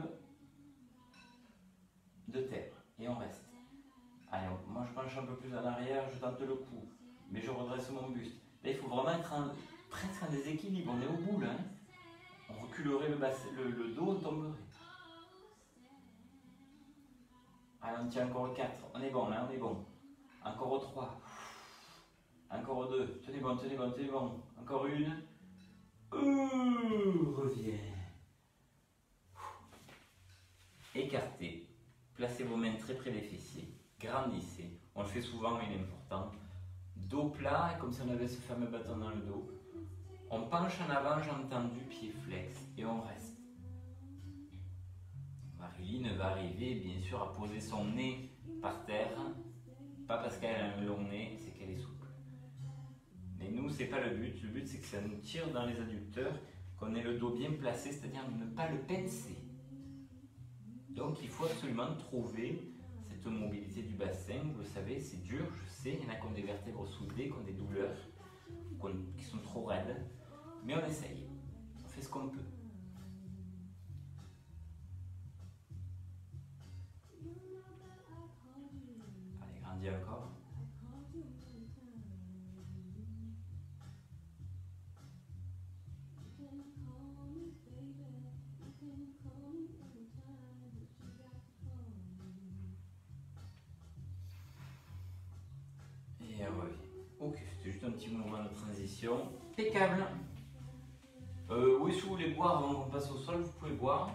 de terre, et on reste. Allez, moi je penche un peu plus en arrière, je tente le cou, mais je redresse mon buste. Là, il faut vraiment être presque en déséquilibre, on est au bout là. Hein. On reculerait le dos, on tomberait. Allez, on tient encore 4, on est bon là, on est bon. Encore 3, encore 2, tenez bon, tenez bon, tenez bon. Encore 1, reviens. écartez, placez vos mains très près des fessiers, grandissez. On le fait souvent, mais il est important. Dos plat, comme si on avait ce fameux bâton dans le dos. On penche en avant, jambes tendues, pieds flex, et on reste. Marilyn va arriver, bien sûr, à poser son nez par terre. Pas parce qu'elle a un long nez, c'est qu'elle est souple. Mais nous, c'est pas le but. Le but, c'est que ça nous tire dans les adducteurs, qu'on ait le dos bien placé, c'est-à-dire ne pas le pincer. Donc, il faut absolument trouver cette mobilité du bassin. Vous le savez, c'est dur, je sais. Il y en a qui ont des vertèbres soudées, qui ont des douleurs, qui sont trop raides. Mais on essaye. On fait ce qu'on peut. Allez, grandis encore. Et revient. Ok, c'était juste un petit mouvement de transition. Impeccable. Oui, si vous voulez boire avant qu'on passe au sol, vous pouvez boire.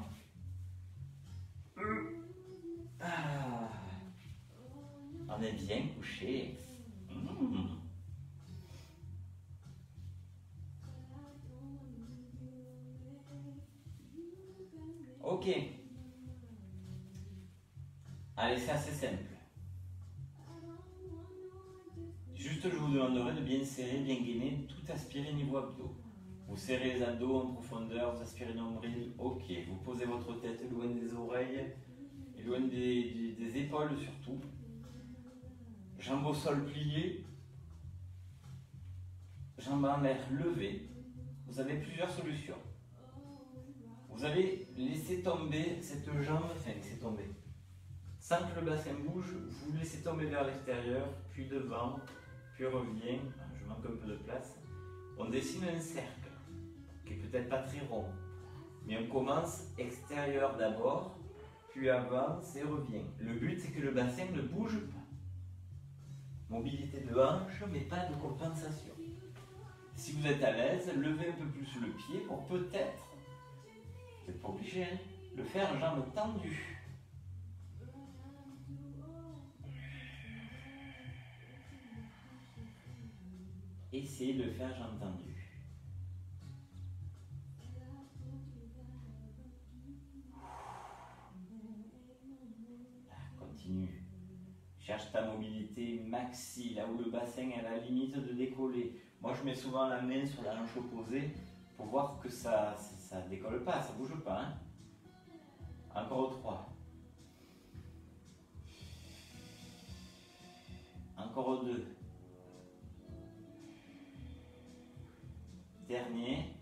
Ah. On est bien couché. Ok. Allez, c'est assez simple. Juste, je vous demanderai de bien serrer, bien gainer, tout aspirer niveau abdos. Vous serrez les abdos en profondeur, vous aspirez le nombril. Ok. Vous posez votre tête loin des oreilles et loin des épaules surtout. Jambes au sol pliées. Jambes en l'air levées. Vous avez plusieurs solutions. Vous allez laisser tomber cette jambe, enfin laisser tomber. Sans que le bassin bouge, vous laissez tomber vers l'extérieur, puis devant, puis revient. Je manque un peu de place. On dessine un cercle, qui est peut-être pas très rond. Mais on commence extérieur d'abord, puis avance et revient. Le but, c'est que le bassin ne bouge pas. Mobilité de hanche, mais pas de compensation. Si vous êtes à l'aise, levez un peu plus le pied pour peut-être, vous n'êtes pas obligé, hein, le faire jambes tendues. Essayez de le faire jambes tendues. Continue. Cherche ta mobilité maxi, là où le bassin est à la limite de décoller. Moi, je mets souvent la main sur la hanche opposée pour voir que ça décolle pas, ça bouge pas. Hein. Encore 3. Encore 2. Dernier.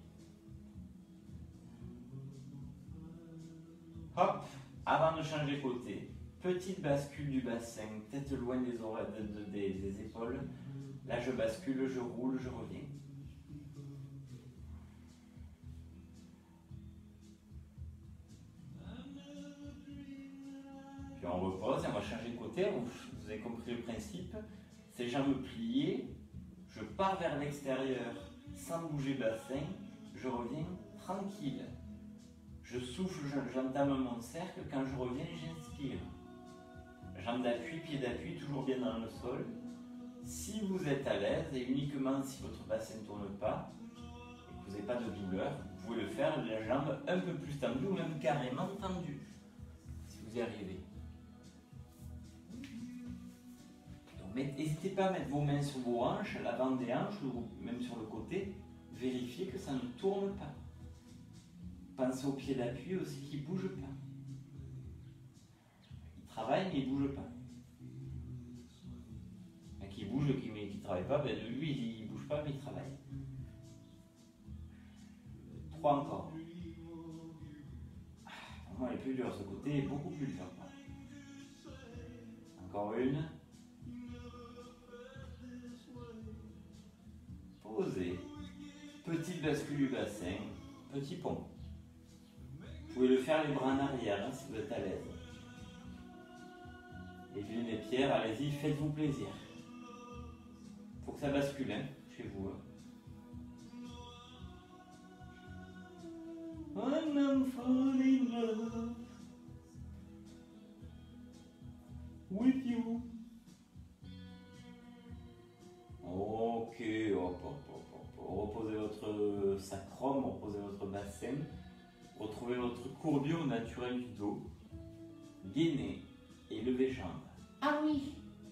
Hop, avant de changer côté. Petite bascule du bassin, tête loin des oreilles, des épaules. Là, je bascule, je roule, je reviens. Puis on repose et on va changer de côté. Vous avez compris le principe. Ces jambes pliées, je pars vers l'extérieur sans bouger le bassin. Je reviens tranquille. Je souffle, j'entame mon cercle. Quand je reviens, j'inspire. Jambes d'appui, pieds d'appui, toujours bien dans le sol. Si vous êtes à l'aise, et uniquement si votre bassin ne tourne pas, et que vous n'avez pas de douleur, vous pouvez le faire les jambes un peu plus tendues ou même carrément tendues, si vous y arrivez. N'hésitez pas à mettre vos mains sur vos hanches, l'avant des hanches ou même sur le côté. Vérifiez que ça ne tourne pas. Pensez aux pieds d'appui aussi qui ne bougent pas. Ils travaillent mais ils ne bougent pas. Qui bouge, qui ne travaille pas, ben lui il ne bouge pas mais il travaille. 3 encore. Pour moi elle est plus dure, ce côté est beaucoup plus dur. Encore une. Posez. Petite bascule du bassin, petit pont. Vous pouvez le faire les bras en arrière hein, si vous êtes à l'aise. Et puis les pierres, allez-y, faites-vous plaisir. Faut que ça bascule hein, chez vous. When I'm falling in love. Ok, hop, hop, hop, hop. Reposez votre sacrum, reposez votre bassin. Retrouvez votre courbure naturelle du dos. Gainez et levez jambes. Ah oui!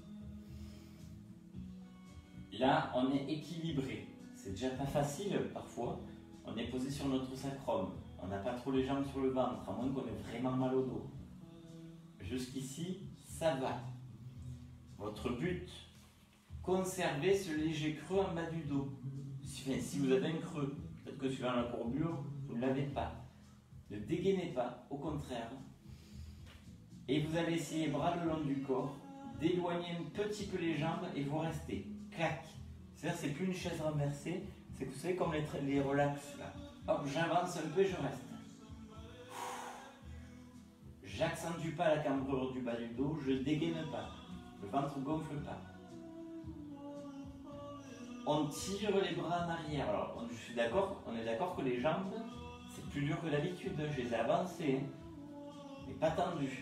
Là, on est équilibré. C'est déjà pas facile parfois. On est posé sur notre sacrum. On n'a pas trop les jambes sur le ventre, à moins qu'on ait vraiment mal au dos. Jusqu'ici, ça va. Votre but, conservez ce léger creux en bas du dos. Si vous avez un creux, peut-être que suivant la courbure, vous ne l'avez pas. Ne dégainez pas, au contraire. Et vous allez essayer, bras le long du corps, d'éloigner un petit peu les jambes et vous restez. Clac. C'est-à-dire, c'est plus une chaise renversée, c'est que vous savez comme les relax là. Hop, j'avance un peu et je reste. J'accentue pas la cambrure du bas du dos, je dégaine pas. Le ventre gonfle pas. On tire les bras en arrière. Alors, je suis d'accord, on est d'accord que les jambes, c'est plus dur que d'habitude. Je les ai avancées, mais pas tendues.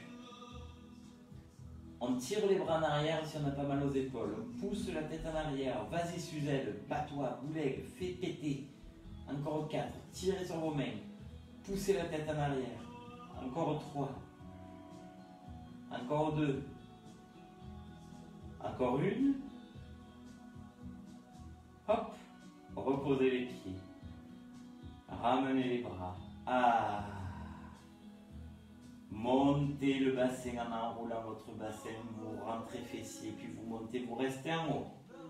On tire les bras en arrière si on n'a pas mal aux épaules. On pousse la tête en arrière. Vas-y Suzelle, bats-toi, boulegue, fais péter. Encore 4. Tirez sur vos mains. Poussez la tête en arrière. Encore 3. Encore 2. Encore 1. Hop. Reposez les pieds. Ramenez les bras. Ah. Montez le bassin en enroulant votre bassin, vous rentrez fessier, puis vous montez, vous restez en haut.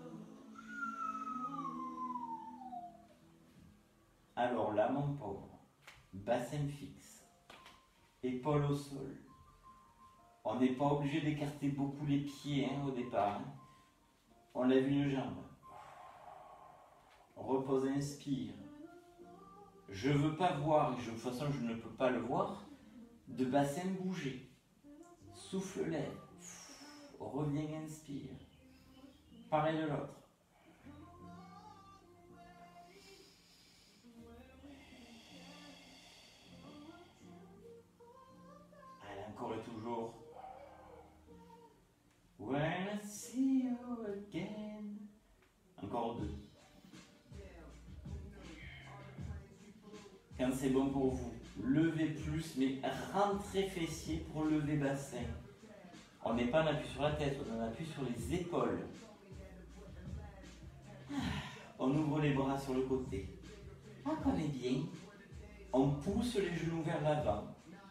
Alors là, mon pauvre, bassin fixe, épaules au sol. On n'est pas obligé d'écarter beaucoup les pieds au départ. On lève une jambe. On repose, inspire. Je ne veux pas voir, et de toute façon je ne peux pas le voir, de bassin bouger. Souffle lève. Reviens, inspire. Pareil de l'autre. Allez, encore et toujours. When I see you again. Encore 2. Quand c'est bon pour vous, levez plus, mais rentrez fessier pour lever bassin. On n'est pas en appui sur la tête, on en appuie sur les épaules. On ouvre les bras sur le côté. Ah, qu'on est bien. On pousse les genoux vers l'avant.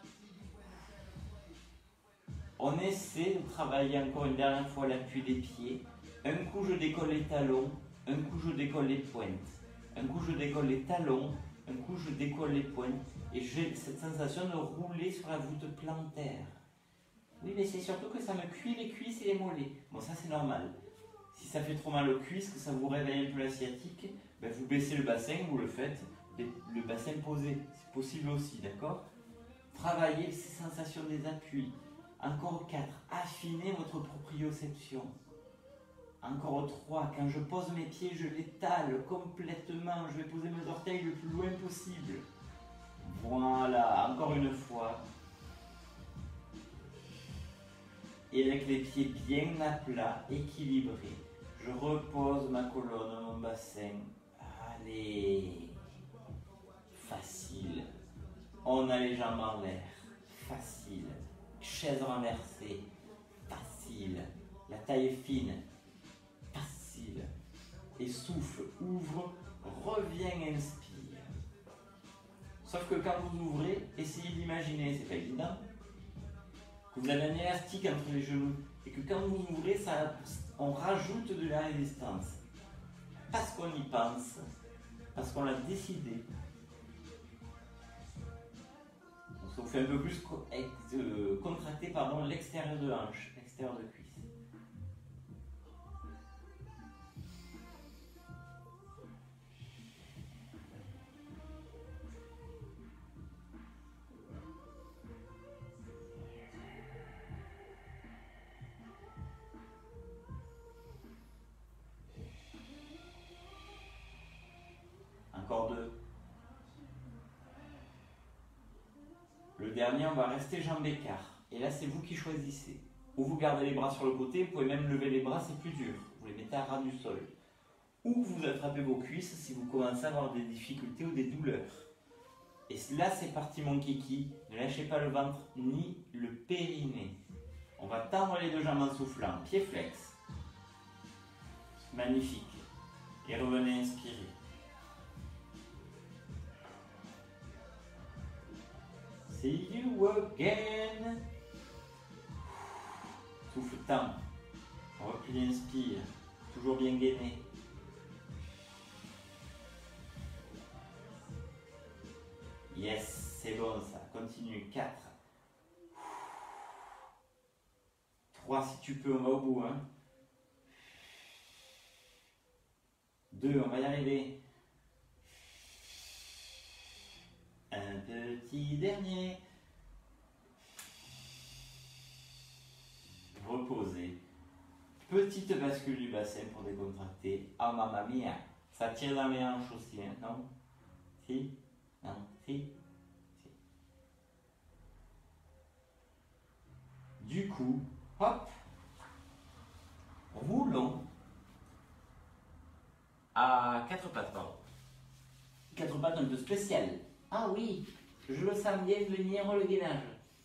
On essaie de travailler encore une dernière fois l'appui des pieds. Un coup, je décolle les talons. Un coup, je décolle les pointes. Un coup, je décolle les talons. Un coup, je décolle les pointes. Et j'ai cette sensation de rouler sur la voûte plantaire. Oui, mais c'est surtout que ça me cuit les cuisses et les mollets. Bon, ça, c'est normal. Si ça fait trop mal aux cuisses, que ça vous réveille un peu la sciatique, ben vous baissez le bassin, vous le faites, le bassin posé. C'est possible aussi, d'accord? Travaillez ces sensations des appuis. Encore 4. Affinez votre proprioception. Encore 3. Quand je pose mes pieds, je l'étale complètement. Je vais poser mes orteils le plus loin possible. Voilà. Encore une fois. Et avec les pieds bien à plat, équilibrés, je repose ma colonne, mon bassin. Allez. Facile. On a les jambes en l'air. Facile. Chaise renversée. Facile. La taille est fine. Facile. Et souffle, ouvre, reviens, inspire. Sauf que quand vous ouvrez, essayez d'imaginer, c'est pas évident, que vous avez un élastique entre les genoux et que quand vous ouvrez, on rajoute de la résistance. Parce qu'on y pense, parce qu'on l'a décidé. Donc ça vous fait un peu plus contracter l'extérieur de hanche, l'extérieur de cuisse. Encore 2. Le dernier, on va rester jambes écart. Et là, c'est vous qui choisissez. Ou vous gardez les bras sur le côté, vous pouvez même lever les bras, c'est plus dur. Vous les mettez à ras du sol. ou vous attrapez vos cuisses si vous commencez à avoir des difficultés ou des douleurs. Et là, c'est parti mon kiki. Ne lâchez pas le ventre ni le périnée. On va tendre les deux jambes en soufflant. Pied flex. Magnifique. Et revenez inspirer. See you again. Souffle temps. Replie, inspire. Toujours bien gainé. Yes, c'est bon ça. Continue. 4. 3 si tu peux, on va au bout. 2, on va y arriver. Un petit dernier. Reposez. Petite bascule du bassin pour décontracter. Ah mamma mia. Ça tire dans les hanches aussi, non? Si? Non? Si? Si. Du coup, hop, roulons à 4 pattes, pardon. 4 pattes un peu spéciales. Ah oui, je le sens bien venir le gainage.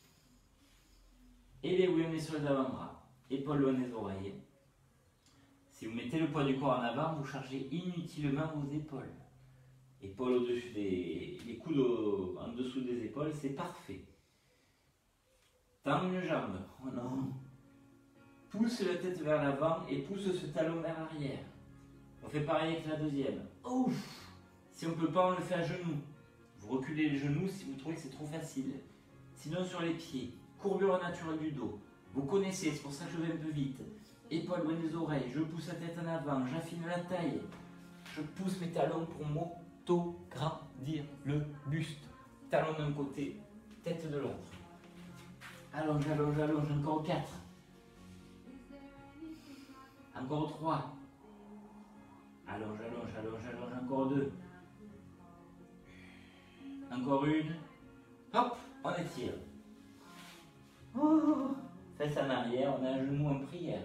Et les oui, on est sur les avant-bras. Épaules loin des oreilles. Si vous mettez le poids du corps en avant, vous chargez inutilement vos épaules. Épaules au-dessus les coudes en dessous des épaules, c'est parfait. Tends une jambe. Oh non. Pousse la tête vers l'avant et pousse ce talon vers l'arrière. On fait pareil avec la deuxième. Ouf. Si on ne peut pas, on le fait à genoux. Vous reculez les genoux si vous trouvez que c'est trop facile. Sinon sur les pieds. Courbure naturelle du dos. Vous connaissez, c'est pour ça que je vais un peu vite. Épaules loin des oreilles. Je pousse la tête en avant. J'affine la taille. Je pousse mes talons pour m'auto-grandir le buste. Talon d'un côté, tête de l'autre. Allonge, allonge, allonge. Encore 4. Encore 3. Allonge, allonge, allonge, allonge. Encore 2. Encore 1. Hop, on étire. Oh, fesses en arrière, on a un genou en prière.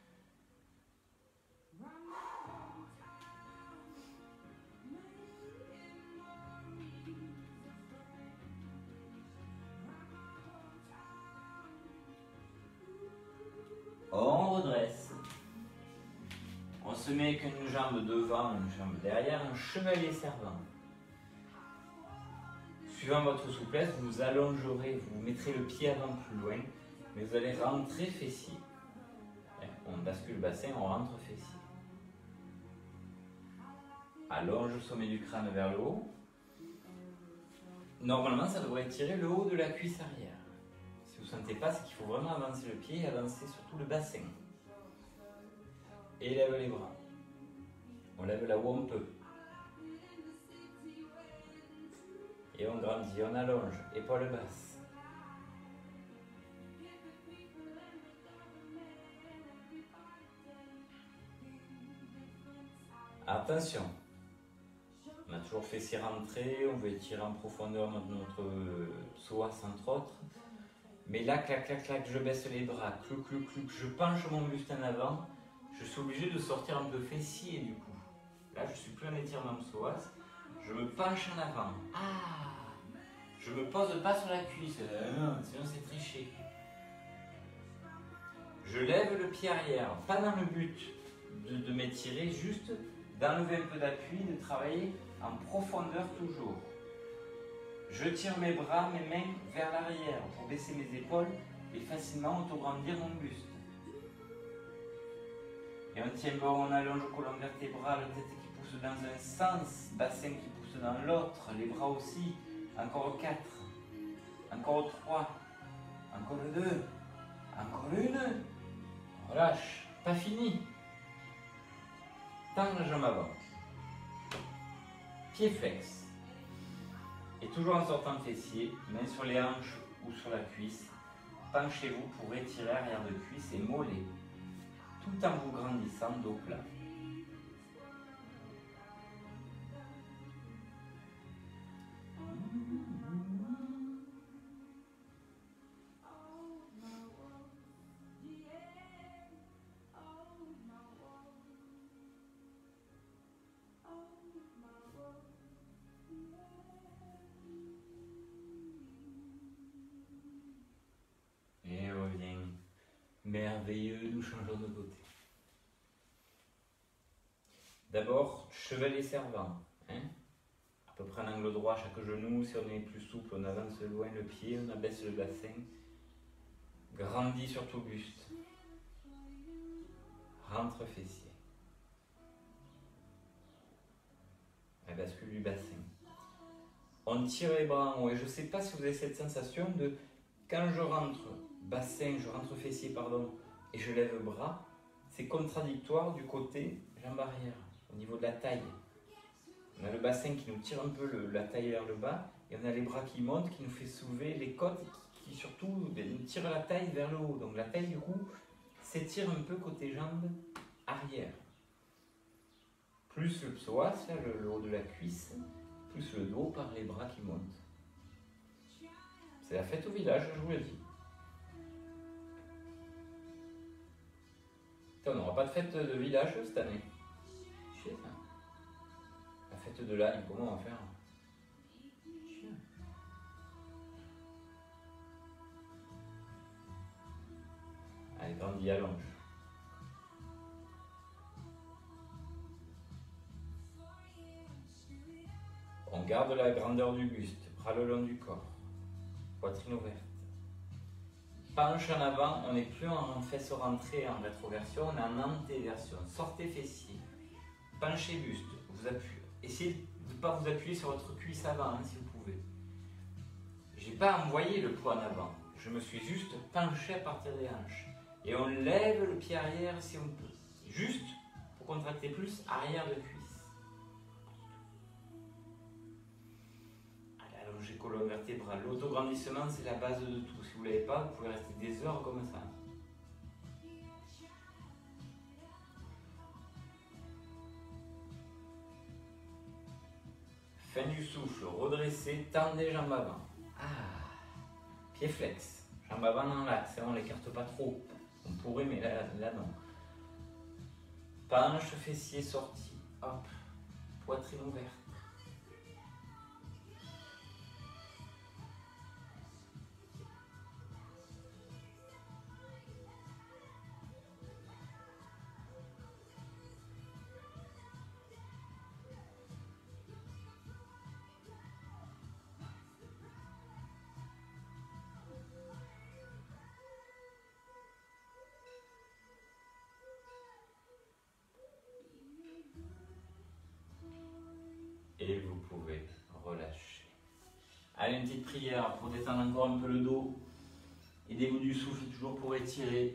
On redresse. On se met avec une jambe devant, une jambe derrière, un chevalier servant. Suivant votre souplesse, vous allongerez, vous mettrez le pied avant plus loin, mais vous allez rentrer fessier. On bascule le bassin, on rentre fessier. Allonge le sommet du crâne vers le haut. Normalement, ça devrait tirer le haut de la cuisse arrière. Si vous ne sentez pas, c'est qu'il faut vraiment avancer le pied et avancer surtout le bassin. Élève les bras. On lève là où on peut. Et on grandit, on allonge, épaules basses. Attention, on a toujours fait s'y rentrer, on veut étirer en profondeur notre psoas entre autres. Mais là, clac, clac, clac, je baisse les bras, clou, clou, clou, je penche mon buste en avant. Je suis obligé de sortir un peu fessier du coup. Là, je suis plus en étirement psoas. Je me penche en avant. Ah! Je me pose pas sur la cuisse, sinon c'est triché. Je lève le pied arrière, pas dans le but de m'étirer, juste d'enlever un peu d'appui, de travailler en profondeur toujours. Je tire mes bras, mes mains vers l'arrière pour baisser mes épaules et facilement auto-grandir mon buste. Et on tient bon, on allonge le colonne vertébrale, tête qui pousse dans un sens, bassin qui pousse dans l'autre, les bras aussi. Encore 4, encore 3, encore 2, encore 1. Relâche, pas fini. Tends la jambe avant. Pied flex. Et toujours en sortant fessier, main sur les hanches ou sur la cuisse. Penchez-vous pour étirer arrière de cuisse et mollet, tout en vous grandissant dos plat. Merveilleux, nous changeons de côté. D'abord, chevalet servant. Hein, à peu près un angle droit, chaque genou. Si on est plus souple, on avance loin le pied, on abaisse le bassin. Grandit sur tout buste. Rentre fessier. La bascule du bassin. On tire les bras en haut. Et je ne sais pas si vous avez cette sensation de quand je rentre bassin, je rentre fessier, pardon, et je lève le bras, c'est contradictoire du côté jambe arrière, au niveau de la taille. On a le bassin qui nous tire un peu la taille vers le bas, et on a les bras qui montent, qui nous fait soulever les côtes, qui surtout nous tirent la taille vers le haut. Donc la taille du coup s'étire un peu côté jambe arrière. Plus le psoas, là, le haut de la cuisse, plus le dos par les bras qui montent. C'est la fête au village, je vous le dis. On n'aura pas de fête de village cette année. Chier, ça. La fête de l'âne, comment on va faire? Chier. Allez, grandis, allonge. On garde la grandeur du buste, bras le long du corps, poitrine ouverte. Penche en avant, on n'est plus en fesse rentrée, en rétroversion, on est en antéversion. Sortez fessier, penchez buste, vous appuyez. Essayez de ne pas vous appuyer sur votre cuisse avant, hein, si vous pouvez. Je n'ai pas envoyé le poids en avant, je me suis juste penché à partir des hanches. Et on lève le pied arrière si on peut, juste pour contracter plus arrière de cuisse. Allongez colonne vertébrale. L'autograndissement, c'est la base de tout. Si vous ne l'avez pas, vous pouvez rester des heures comme ça. Fin du souffle, redressez, tendez jambes avant. Pied flex. Jambes avant dans l'axe, on ne l'écarte pas trop. On pourrait, mais là non. Penche, fessier sorti. Hop. Poitrine ouverte. Et vous pouvez relâcher. Allez, une petite prière pour détendre encore un peu le dos. Aidez-vous du souffle toujours pour étirer.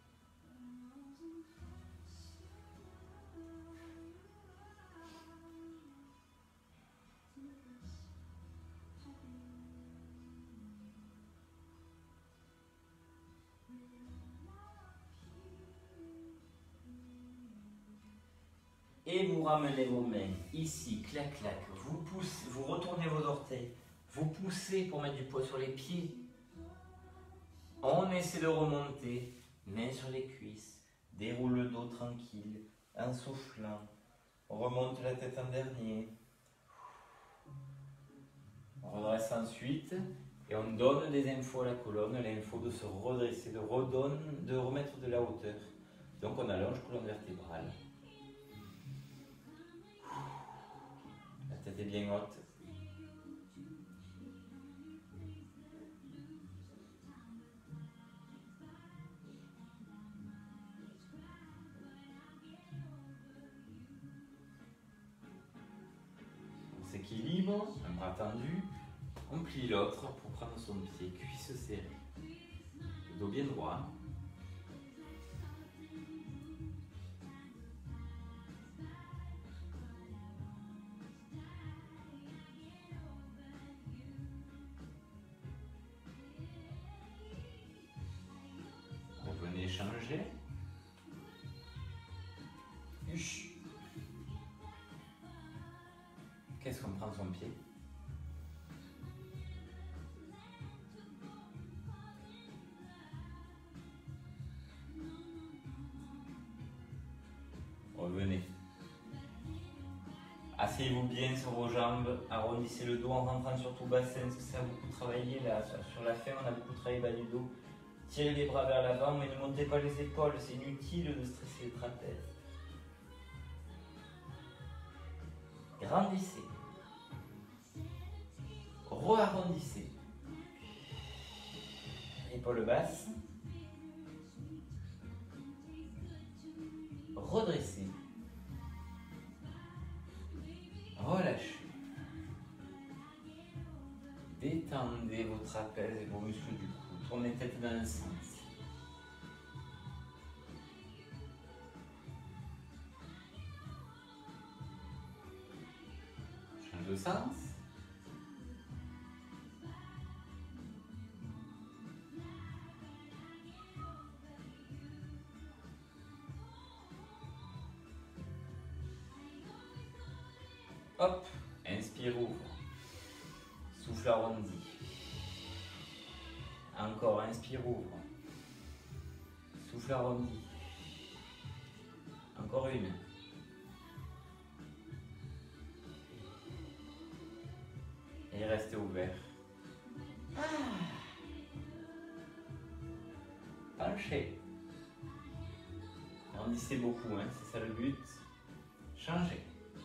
Et vous ramenez vos mains ici, clac clac, vous poussez, vous retournez vos orteils, vous poussez pour mettre du poids sur les pieds. On essaie de remonter, mains sur les cuisses, déroule le dos tranquille, en soufflant, on remonte la tête en dernier. On redresse ensuite et on donne des infos à la colonne, l'info de se redresser, de remettre de la hauteur. Donc on allonge colonne vertébrale. La tête est bien haute. On s'équilibre, un bras tendu. On plie l'autre pour prendre son pied, cuisse serrée. Le dos bien droit. Revenez changer. Qu'est-ce qu'on prend son pied? Revenez. Asseyez-vous bien sur vos jambes, arrondissez le dos en rentrant sur tout bassin, parce que ça a beaucoup travaillé là, sur la fin on a beaucoup travaillé bas du dos. Tirez les bras vers l'avant, mais ne montez pas les épaules, c'est inutile de stresser les trapèzes. Grandissez. Re-arrondissez. Épaules basses. Redressez. Relâchez. Détendez vos trapèzes et vos muscles du cou. Tournez tête dans un sens. Change de sens. Hop, inspire, ouvre. Souffle arrondi. Encore, inspire, ouvre. Souffle arrondi. Encore une. Et restez ouvert. Penchez. Arrondissez beaucoup, hein, c'est ça le but. Changez.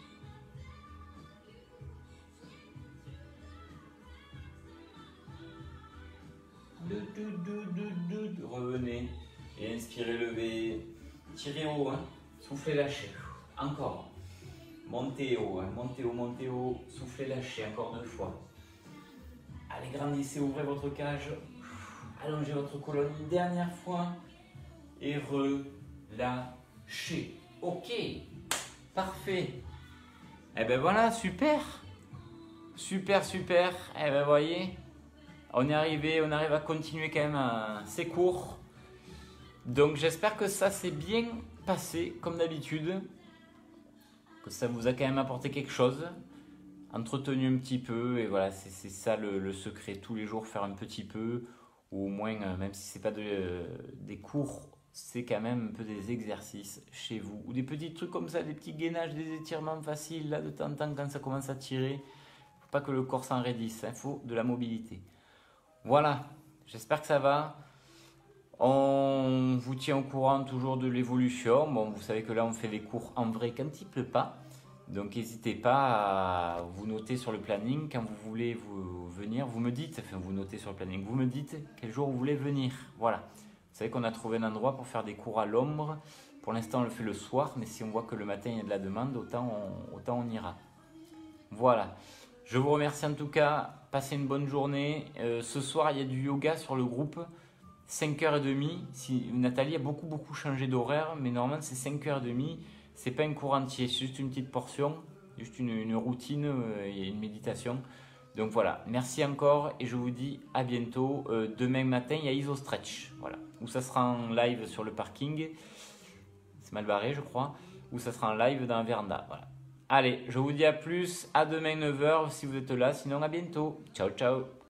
Revenez et inspirez, levez, tirez haut, hein. Soufflez, lâchez, encore, montez haut, hein. Montez haut, soufflez, lâchez, encore 2 fois. Allez, grandissez, ouvrez votre cage, allongez votre colonne une dernière fois et relâchez. Ok, parfait. Et ben voilà, super, super, super. Et ben voyez. On est arrivé, on arrive à continuer quand même ces cours. Donc j'espère que ça s'est bien passé comme d'habitude. Que ça vous a quand même apporté quelque chose. Entretenu un petit peu. Et voilà, c'est ça le secret. Tous les jours faire un petit peu. Ou au moins, même si ce n'est pas des cours, c'est quand même un peu des exercices chez vous. Ou des petits trucs comme ça, des petits gainages, des étirements faciles. Là de temps en temps quand ça commence à tirer. Il ne faut pas que le corps s'enraidisse. Il faut de la mobilité. Voilà, j'espère que ça va. On vous tient au courant toujours de l'évolution. Bon, vous savez que là, on fait les cours en vrai quand il ne pleut pas. Donc, n'hésitez pas à vous noter sur le planning. Quand vous voulez venir, vous me dites, enfin, vous notez sur le planning, vous me dites quel jour vous voulez venir. Voilà. Vous savez qu'on a trouvé un endroit pour faire des cours à l'ombre. Pour l'instant, on le fait le soir, mais si on voit que le matin, il y a de la demande, autant on ira. Voilà. Je vous remercie en tout cas. Passez une bonne journée. Ce soir, il y a du yoga sur le groupe. 5h30. Nathalie a beaucoup changé d'horaire, mais normalement, c'est 5h30. C'est pas un cours entier, c'est juste une petite portion, juste une routine et une méditation. Donc voilà, merci encore et je vous dis à bientôt. Demain matin, il y a IsoStretch, voilà, où ça sera en live sur le parking. C'est mal barré, je crois. Ou ça sera en live dans la véranda, voilà. Allez, je vous dis à plus, à demain 9h si vous êtes là, sinon à bientôt. Ciao, ciao.